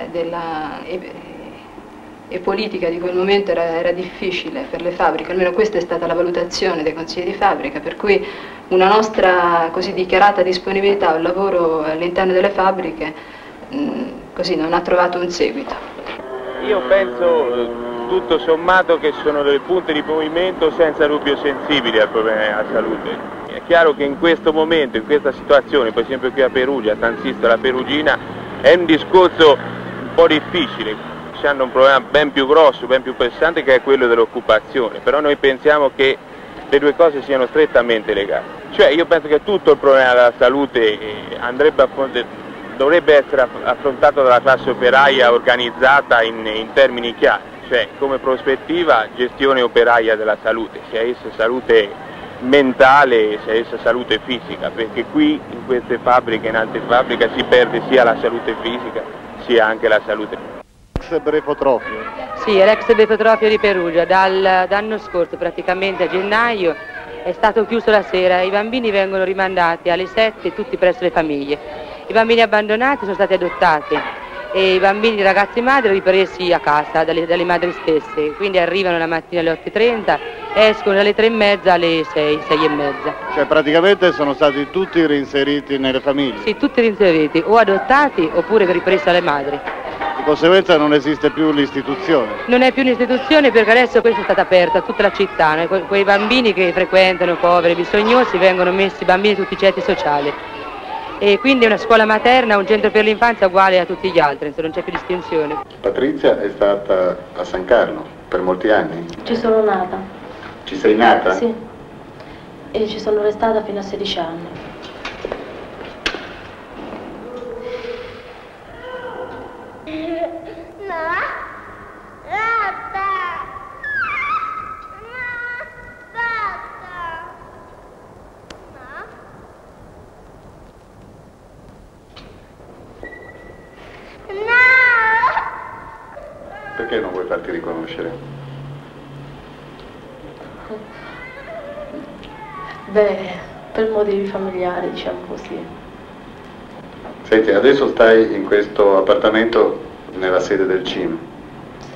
e politica di quel momento era difficile per le fabbriche, almeno questa è stata la valutazione dei consigli di fabbrica, per cui una nostra così dichiarata disponibilità al lavoro all'interno delle fabbriche così non ha trovato un seguito. Io penso tutto sommato che sono delle punte di movimento senza dubbio sensibili al problema della salute. È chiaro che in questo momento, in questa situazione, per esempio qui a Perugia, a San Sisto, la Perugina, è un discorso un po' difficile. Hanno un problema ben più grosso, ben più pressante, che è quello dell'occupazione, però noi pensiamo che le due cose siano strettamente legate. Cioè io penso che tutto il problema della salute dovrebbe essere affrontato dalla classe operaia organizzata in termini chiari, cioè come prospettiva gestione operaia della salute, sia essa salute mentale, sia essa salute fisica, perché qui in queste fabbriche, in altre fabbriche, si perde sia la salute fisica sia anche la salute. Brefotrofio. Sì, è l'ex Brefotrofio di Perugia, dall'anno scorso praticamente a gennaio è stato chiuso la sera, i bambini vengono rimandati alle 7 tutti presso le famiglie, i bambini abbandonati sono stati adottati e i bambini di ragazzi madri ripresi a casa dalle madri stesse, quindi arrivano la mattina alle 8:30, escono dalle 3:30 alle 6:30. Cioè praticamente sono stati tutti reinseriti nelle famiglie? Sì, tutti reinseriti, o adottati oppure ripresi alle madri. Di conseguenza non esiste più l'istituzione? Non è più un'istituzione perché adesso questa è stata aperta a tutta la città, no? Quei bambini che frequentano, poveri, bisognosi, vengono messi bambini di tutti i ceti sociali. E quindi è una scuola materna, un centro per l'infanzia uguale a tutti gli altri, insomma, non c'è più distinzione. Patrizia è stata a San Carlo per molti anni? Ci sono nata. Ci sei nata? Sì. E ci sono restata fino a 16 anni. farti riconoscere? Beh, per motivi familiari, diciamo così. Senti, adesso stai in questo appartamento nella sede del CIM. Sì.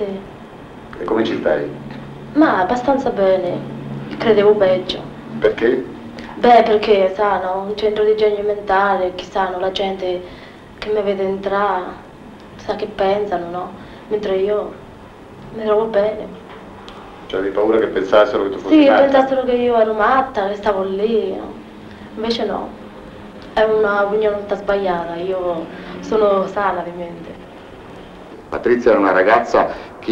E come ci stai? Ma abbastanza bene. Credevo peggio. Perché? Beh, perché, sanno, un centro di genio mentale, chissà, la gente che mi vede entrare, sa che pensano, no? Mentre io mi trovo bene. Cioè avevi paura che pensassero che tu fossi Sì, matta? pensassero che io ero matta, che stavo lì, no? Invece no. È una opinione tutta sbagliata, io sono sana di mente. Patrizia era una ragazza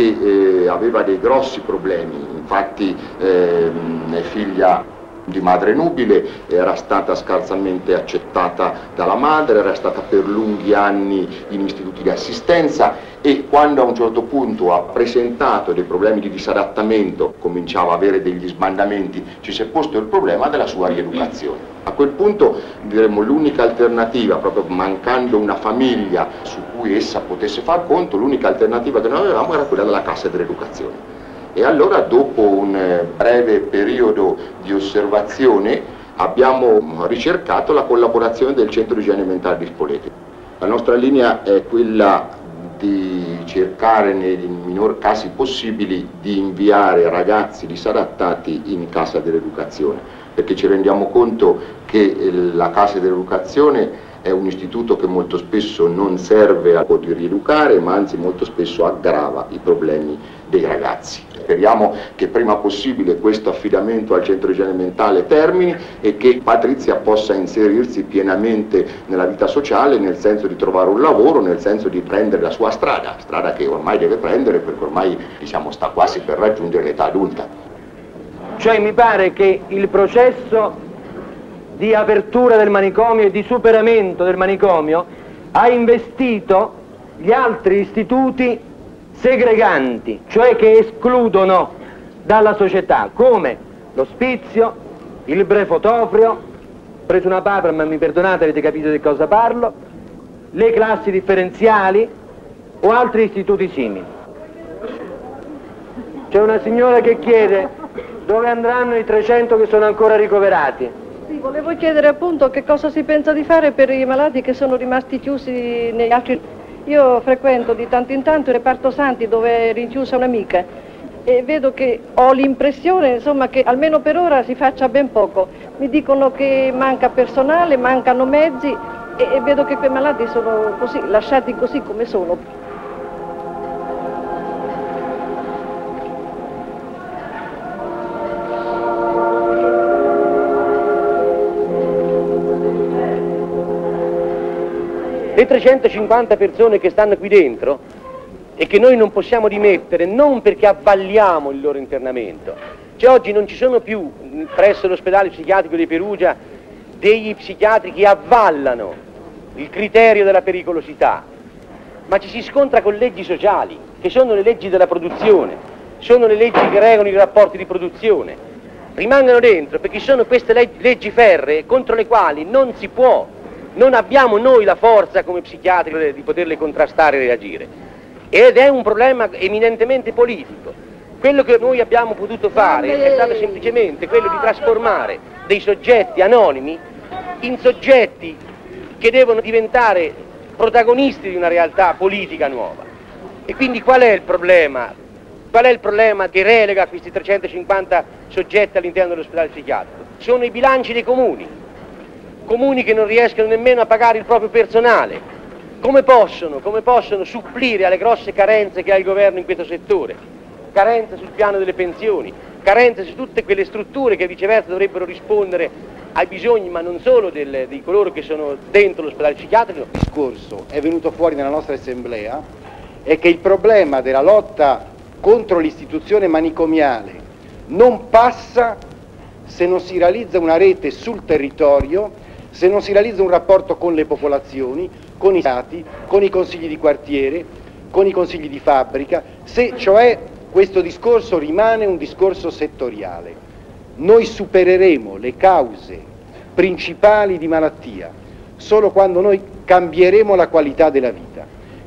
che aveva dei grossi problemi, infatti è figlia di madre nubile, era stata scarsamente accettata dalla madre, era stata per lunghi anni in istituti di assistenza e quando a un certo punto ha presentato dei problemi di disadattamento, cominciava a avere degli sbandamenti, ci si è posto il problema della sua rieducazione. A quel punto diremmo l'unica alternativa, proprio mancando una famiglia su cui essa potesse far conto, l'unica alternativa che noi avevamo era quella della cassa dell'educazione. E allora dopo un breve periodo di osservazione abbiamo ricercato la collaborazione del Centro di Igiene Mentale di Spoleto. La nostra linea è quella di cercare nei minor casi possibili di inviare ragazzi disadattati in cassa dell'educazione, perché ci rendiamo conto che la cassa dell'educazione è un istituto che molto spesso non serve a rieducare, ma anzi molto spesso aggrava i problemi dei ragazzi. Speriamo che prima possibile questo affidamento al centro di igiene mentale termini e che Patrizia possa inserirsi pienamente nella vita sociale, nel senso di trovare un lavoro, nel senso di prendere la sua strada che ormai deve prendere perché ormai diciamo sta quasi per raggiungere l'età adulta. Cioè mi pare che il processo di apertura del manicomio e di superamento del manicomio ha investito gli altri istituti segreganti, cioè che escludono dalla società, come l'ospizio, il brefotofrio, ho preso una papera ma mi perdonate, avete capito di cosa parlo, le classi differenziali o altri istituti simili. C'è una signora che chiede dove andranno i 300 che sono ancora ricoverati. Sì, volevo chiedere appunto che cosa si pensa di fare per i malati che sono rimasti chiusi negli altri. Io frequento di tanto in tanto il reparto Santi dove è rinchiusa un'amica e vedo che ho l'impressione insomma che almeno per ora si faccia ben poco. Mi dicono che manca personale, mancano mezzi e vedo che quei malati sono così, lasciati così come sono. Le 350 persone che stanno qui dentro e che noi non possiamo dimettere non perché avvalliamo il loro internamento, cioè oggi non ci sono più presso l'ospedale psichiatrico di Perugia degli psichiatri che avvallano il criterio della pericolosità, ma ci si scontra con leggi sociali che sono le leggi della produzione, sono le leggi che regolano i rapporti di produzione, rimangono dentro perché sono queste leggi ferree contro le quali non si può. Non abbiamo noi la forza come psichiatri di poterle contrastare e reagire. Ed è un problema eminentemente politico. Quello che noi abbiamo potuto fare è stato semplicemente quello di trasformare dei soggetti anonimi in soggetti che devono diventare protagonisti di una realtà politica nuova. E quindi qual è il problema? Qual è il problema che relega questi 350 soggetti all'interno dell'ospedale psichiatrico? Sono i bilanci dei comuni che non riescono nemmeno a pagare il proprio personale. Come possono supplire alle grosse carenze che ha il governo in questo settore? Carenze sul piano delle pensioni, carenze su tutte quelle strutture che viceversa dovrebbero rispondere ai bisogni, ma non solo di coloro che sono dentro l'ospedale psichiatrico. Il discorso è venuto fuori nella nostra assemblea è che il problema della lotta contro l'istituzione manicomiale non passa se non si realizza una rete sul territorio, se non si realizza un rapporto con le popolazioni, con i stati, con i consigli di quartiere, con i consigli di fabbrica, se cioè questo discorso rimane un discorso settoriale. Noi supereremo le cause principali di malattia solo quando noi cambieremo la qualità della vita.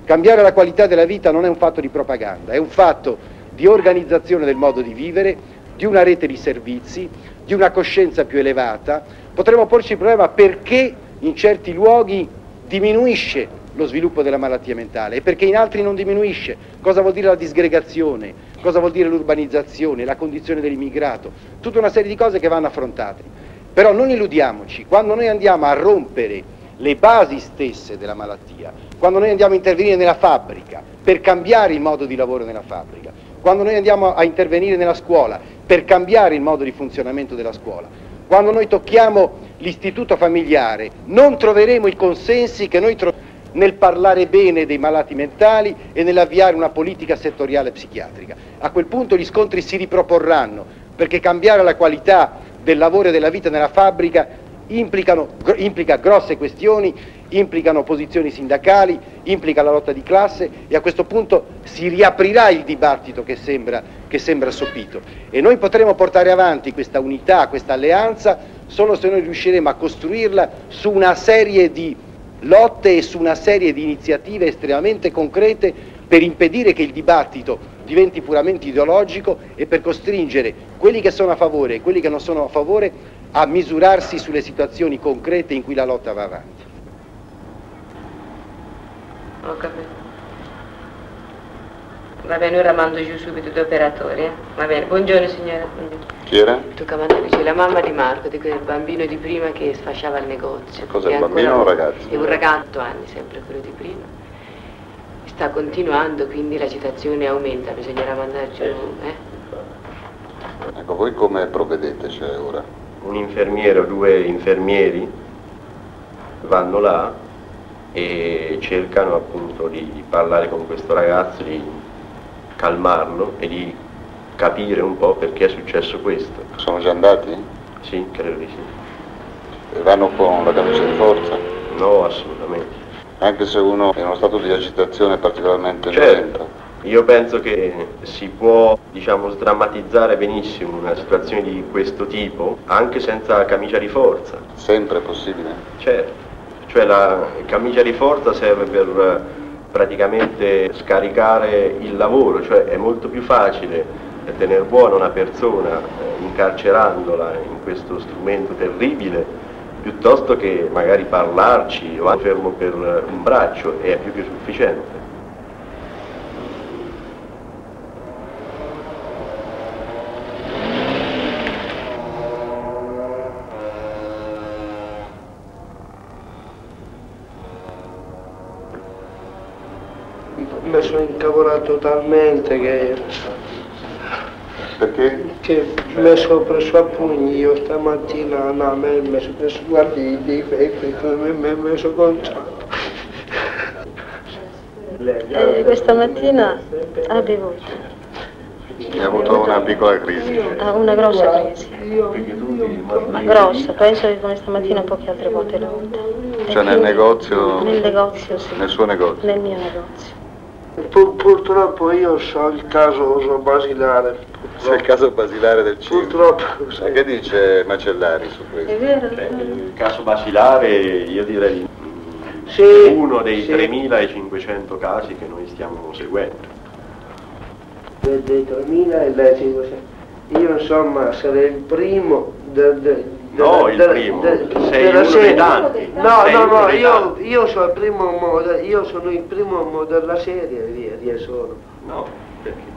Cambiare la qualità della vita non è un fatto di propaganda, è un fatto di organizzazione del modo di vivere, di una rete di servizi, di una coscienza più elevata. Potremmo porci il problema perché in certi luoghi diminuisce lo sviluppo della malattia mentale e perché in altri non diminuisce. Cosa vuol dire la disgregazione, cosa vuol dire l'urbanizzazione, la condizione dell'immigrato, tutta una serie di cose che vanno affrontate. Però non illudiamoci, quando noi andiamo a rompere le basi stesse della malattia, quando noi andiamo a intervenire nella fabbrica per cambiare il modo di lavoro nella fabbrica, quando noi andiamo a intervenire nella scuola per cambiare il modo di funzionamento della scuola, quando noi tocchiamo l'istituto familiare, non troveremo i consensi che noi troviamo nel parlare bene dei malati mentali e nell'avviare una politica settoriale psichiatrica. A quel punto gli scontri si riproporranno, perché cambiare la qualità del lavoro e della vita nella fabbrica implica grosse questioni, implicano posizioni sindacali, implica la lotta di classe e a questo punto si riaprirà il dibattito che sembra assopito e noi potremo portare avanti questa unità, questa alleanza solo se noi riusciremo a costruirla su una serie di lotte e su una serie di iniziative estremamente concrete per impedire che il dibattito diventi puramente ideologico e per costringere quelli che sono a favore e quelli che non sono a favore a misurarsi sulle situazioni concrete in cui la lotta va avanti. Ho capito. Va bene, ora mando giù subito i due operatori. Va bene, buongiorno signora. Buongiorno. Chi era? Tocca mandare, c'è la mamma di Marco, di quel bambino di prima che sfasciava il negozio. Cos'è, un bambino o un ragazzo? È un ragazzo, anni, sempre quello di prima. Sta continuando, quindi l'agitazione aumenta, bisognerà mandare giù, Ecco, voi come provvedete, cioè ora? Un infermiere o due infermieri vanno là e cercano appunto di parlare con questo ragazzo, di calmarlo e di capire un po' perché è successo questo. Sono già andati? Sì, credo di sì. E vanno con la camicia di forza? No, assolutamente. Anche se uno è in uno stato di agitazione particolarmente violenta? Io penso che si può, diciamo, sdrammatizzare benissimo una situazione di questo tipo anche senza camicia di forza. Sempre possibile? Certo, cioè la camicia di forza serve per praticamente scaricare il lavoro, cioè è molto più facile tenere buona una persona incarcerandola in questo strumento terribile piuttosto che magari parlarci o fermo per un braccio, e è più che sufficiente. Mi sono incavolato talmente che... Perché? Che mi sono preso a pugni io stamattina, no, mi sono preso guardini e mi sono conciato. Questa mattina ha bevuto. Ha avuto una piccola crisi? Una grossa crisi. Ma grossa, penso che come stamattina poche altre volte l'ho avuta. Cioè nel negozio? Nel negozio, sì. Nel suo negozio? Nel mio negozio. Purtroppo io so il caso basilare. C'è il caso basilare del cibo? Purtroppo. Sì. Che dice Macellari su questo? È vero? Il caso basilare, io direi uno dei 3.500 casi che noi stiamo seguendo. Dei 3.500. Io insomma sarei il primo No, il primo, sei uno dei tanti. No, io sono il primo, io sono il primo della serie, via sono. No, perché?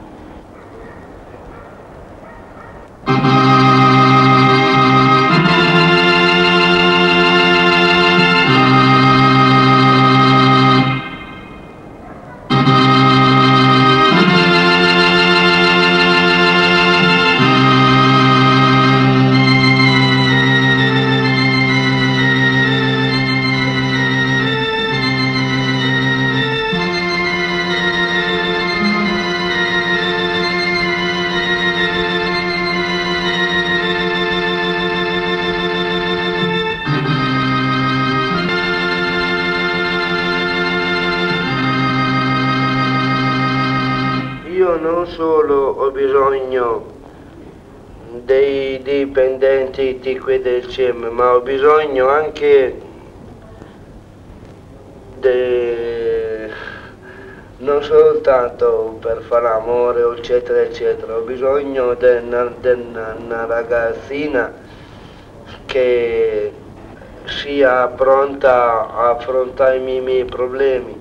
Non solo ho bisogno dei dipendenti di qui del CIM, ma ho bisogno anche non soltanto per fare amore eccetera eccetera, ho bisogno di una ragazzina che sia pronta a affrontare i miei problemi.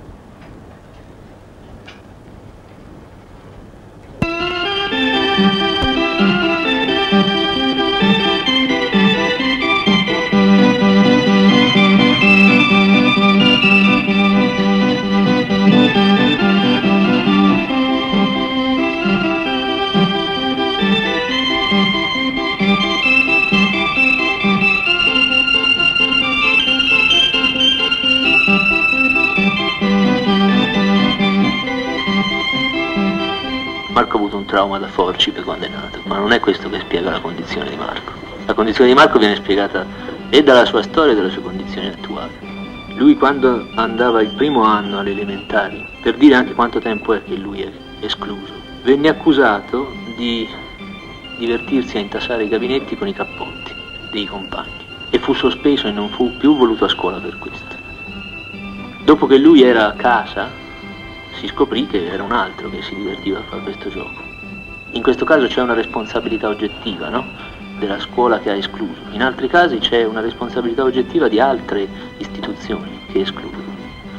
Marco ha avuto un trauma da forcipe quando è nato, ma non è questo che spiega la condizione di Marco. La condizione di Marco viene spiegata e dalla sua storia e dalle sue condizioni attuali. Lui quando andava il primo anno alle elementari, per dire anche quanto tempo è che lui è escluso, venne accusato di divertirsi a intasare i gabinetti con i cappotti dei compagni e fu sospeso e non fu più voluto a scuola per questo. Dopo che lui era a casa, si scoprì che era un altro che si divertiva a fare questo gioco. In questo caso c'è una responsabilità oggettiva, no? Della scuola che ha escluso. In altri casi c'è una responsabilità oggettiva di altre istituzioni che escludono.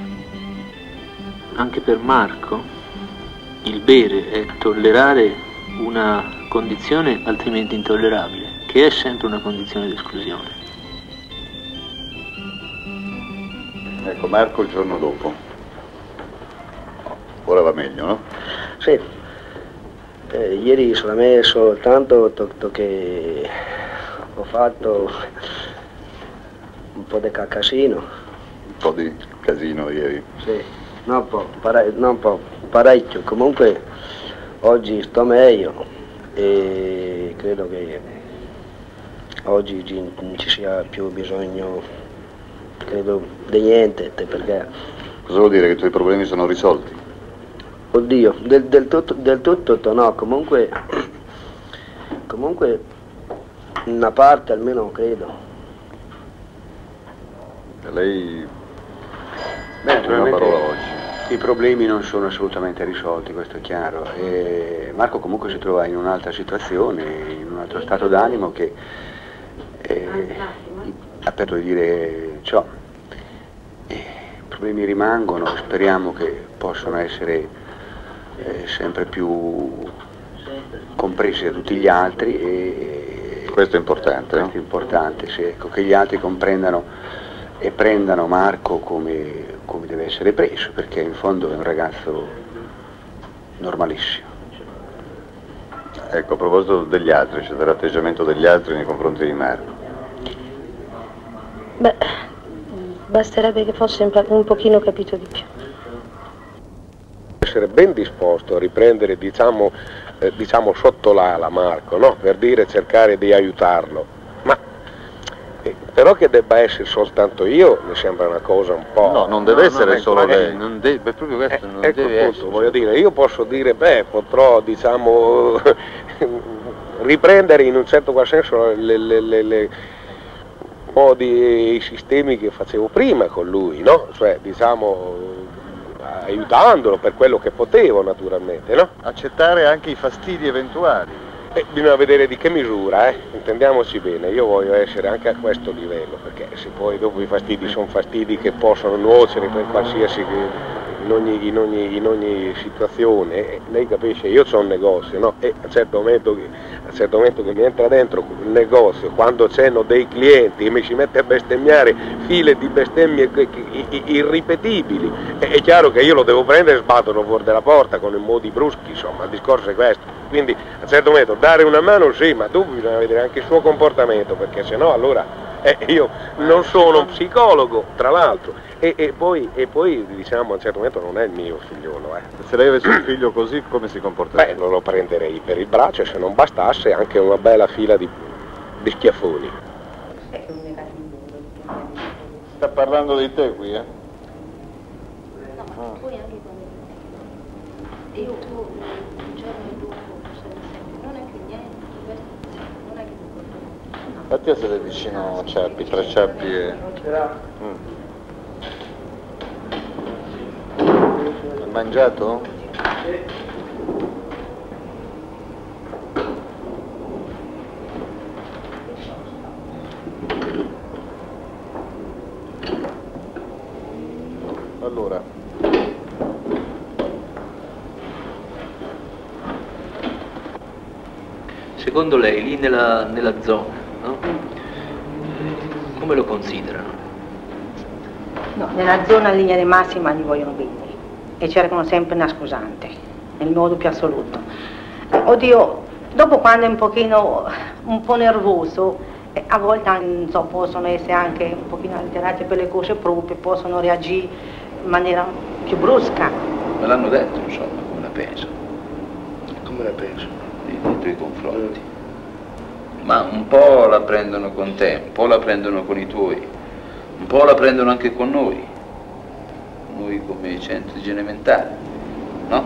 Anche per Marco il bere è tollerare una condizione altrimenti intollerabile, che è sempre una condizione di esclusione. Ecco, Marco il giorno dopo. Ora va meglio, no? Sì, ieri sono messo tanto che ho fatto un po' di casino. Un po' di casino ieri? Sì, non parecchio. Comunque oggi sto meglio e credo che oggi non ci sia più bisogno, credo, di niente, perché... Cosa vuol dire? Che i tuoi problemi sono risolti? Oddio, del tutto no, comunque una parte almeno credo. Lei Beh, una parola oggi. I problemi non sono assolutamente risolti, questo è chiaro. E Marco comunque si trova in un'altra situazione, in un altro stato d'animo che ha perso di dire ciò. I problemi rimangono, speriamo che possano essere sempre più compresi da tutti gli altri e questo è importante, questo è importante, sì, ecco, che gli altri comprendano e prendano Marco come deve essere preso, perché in fondo è un ragazzo normalissimo. Ecco, a proposito degli altri, c'è l'atteggiamento degli altri nei confronti di Marco. Beh, basterebbe che fosse un pochino capito di più. Essere ben disposto a riprendere, diciamo sotto l'ala Marco, no? Per dire, cercare di aiutarlo, ma però che debba essere soltanto io mi sembra una cosa un po'... No, non deve essere solo lei. Non deve, proprio questo non ecco deve appunto, essere. voglio dire, io posso dire, potrò, diciamo, riprendere in un certo qual senso le modi e i sistemi che facevo prima con lui, no? Cioè, diciamo, aiutandolo per quello che potevo, naturalmente, no? Accettare anche i fastidi eventuali. Bisogna vedere di che misura, intendiamoci bene, io voglio essere anche a questo livello, perché se poi dopo i fastidi sono fastidi che possono nuocere per qualsiasi, in ogni situazione, lei capisce, io ho un negozio, no? E a un certo momento che mi entra dentro il negozio, quando c'hanno dei clienti e mi si mette a bestemmiare file di bestemmie irripetibili, è chiaro che io lo devo prendere e sbatterlo fuori dalla porta con i modi bruschi, insomma, il discorso è questo. Quindi a un certo momento dare una mano sì, ma dopo bisogna vedere anche il suo comportamento, perché sennò allora io non sono un psicologo, tra l'altro, e poi diciamo a un certo momento non è il mio figliolo. Se lei avesse un figlio così, come si comporterebbe? Lo prenderei per il braccio e se non bastasse anche una bella fila di schiaffoni. Sta parlando di te qui, eh? No, ma poi anche quando... Io tu un giorno dopo, non è che niente, non è che... Mattia siete vicino a Ciappi, tra Ciappi e... Mangiato? Allora. Secondo lei, lì nella zona, no? Come lo considerano? No, nella zona in linea di massima li vogliono bene e cercano sempre una scusante, nel modo più assoluto. Oddio, dopo quando è un po' nervoso, a volte non so, possono essere anche un pochino alterati per le cose proprie, possono reagire in maniera più brusca. Me l'hanno detto, insomma, come la penso. Come la penso? Nei tuoi confronti. Ma un po' la prendono con te, un po' la prendono con i tuoi, un po' la prendono anche con noi come centro di igiene mentale, no?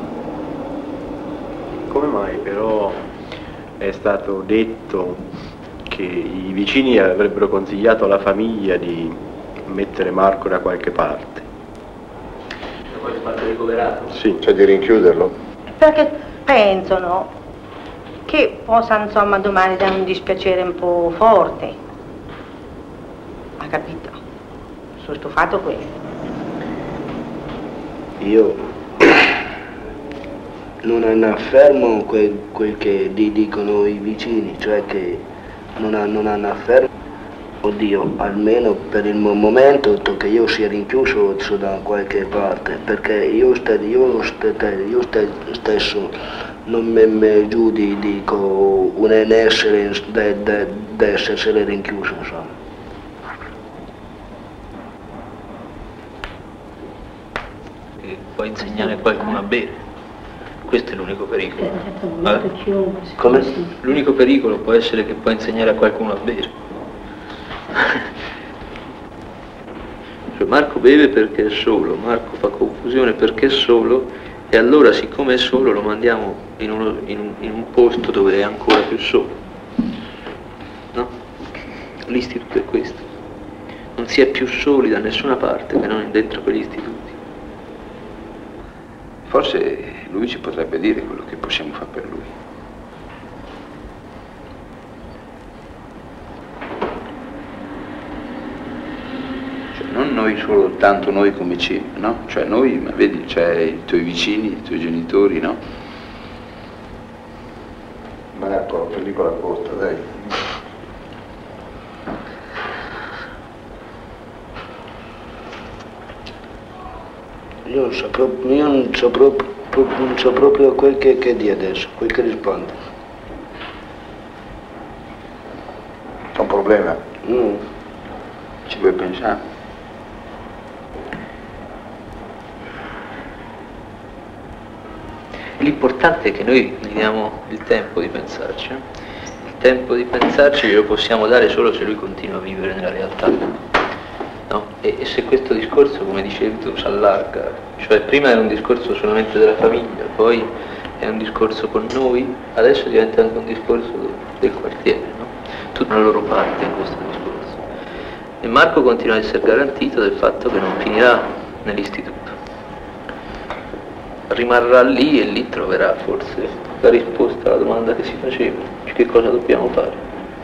Come mai però è stato detto che i vicini avrebbero consigliato alla famiglia di mettere Marco da qualche parte? Da qualche parte ricoverato? Sì. Cioè di rinchiuderlo? Perché pensano che possa, insomma, domani dare un dispiacere un po' forte. Ha capito? Sono stufato questo. Io non affermo quel che dicono i vicini, cioè che non affermo, oddio, almeno per il momento che io sia rinchiuso da qualche parte, perché io stesso non mi giudico un essere da essere rinchiuso, insomma. Puoi insegnare a qualcuno a bere, questo è l'unico pericolo. Come? L'unico pericolo può essere che puoi insegnare a qualcuno a bere. Cioè, Marco beve perché è solo, Marco fa confusione perché è solo, e allora siccome è solo lo mandiamo in un posto dove è ancora più solo. No? L'istituto è questo. Non si è più soli da nessuna parte che non dentro quegli istituti. Forse lui ci potrebbe dire quello che possiamo fare per lui. Cioè, non noi soltanto noi come CIM, no? Cioè noi, ma vedi, c'è i tuoi vicini, i tuoi genitori, no? Marco, la pellicola costa, dai. Io non so proprio quel che di adesso, quel che risponde. C'è un problema? Ci vuoi pensare? L'importante è che noi gli diamo il tempo di pensarci. Il tempo di pensarci glielo possiamo dare solo se lui continua a vivere nella realtà. No? E se questo discorso, come dicevi tu, si allarga, cioè prima era un discorso solamente della famiglia, poi è un discorso con noi, adesso diventa anche un discorso del quartiere, no? Tutta la loro parte in questo discorso. E Marco continua a essere garantito del fatto che non finirà nell'istituto. Rimarrà lì e lì troverà forse la risposta alla domanda che si faceva, che cosa dobbiamo fare.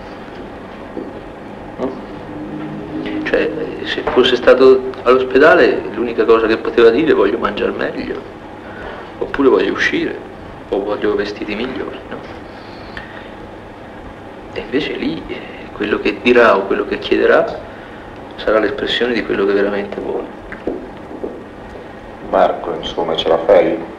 No? Cioè, se fosse stato all'ospedale l'unica cosa che poteva dire è voglio mangiare meglio, oppure voglio uscire, o voglio vestiti migliori, no? E invece lì quello che dirà o quello che chiederà sarà l'espressione di quello che veramente vuole. Marco, insomma, ce la fai?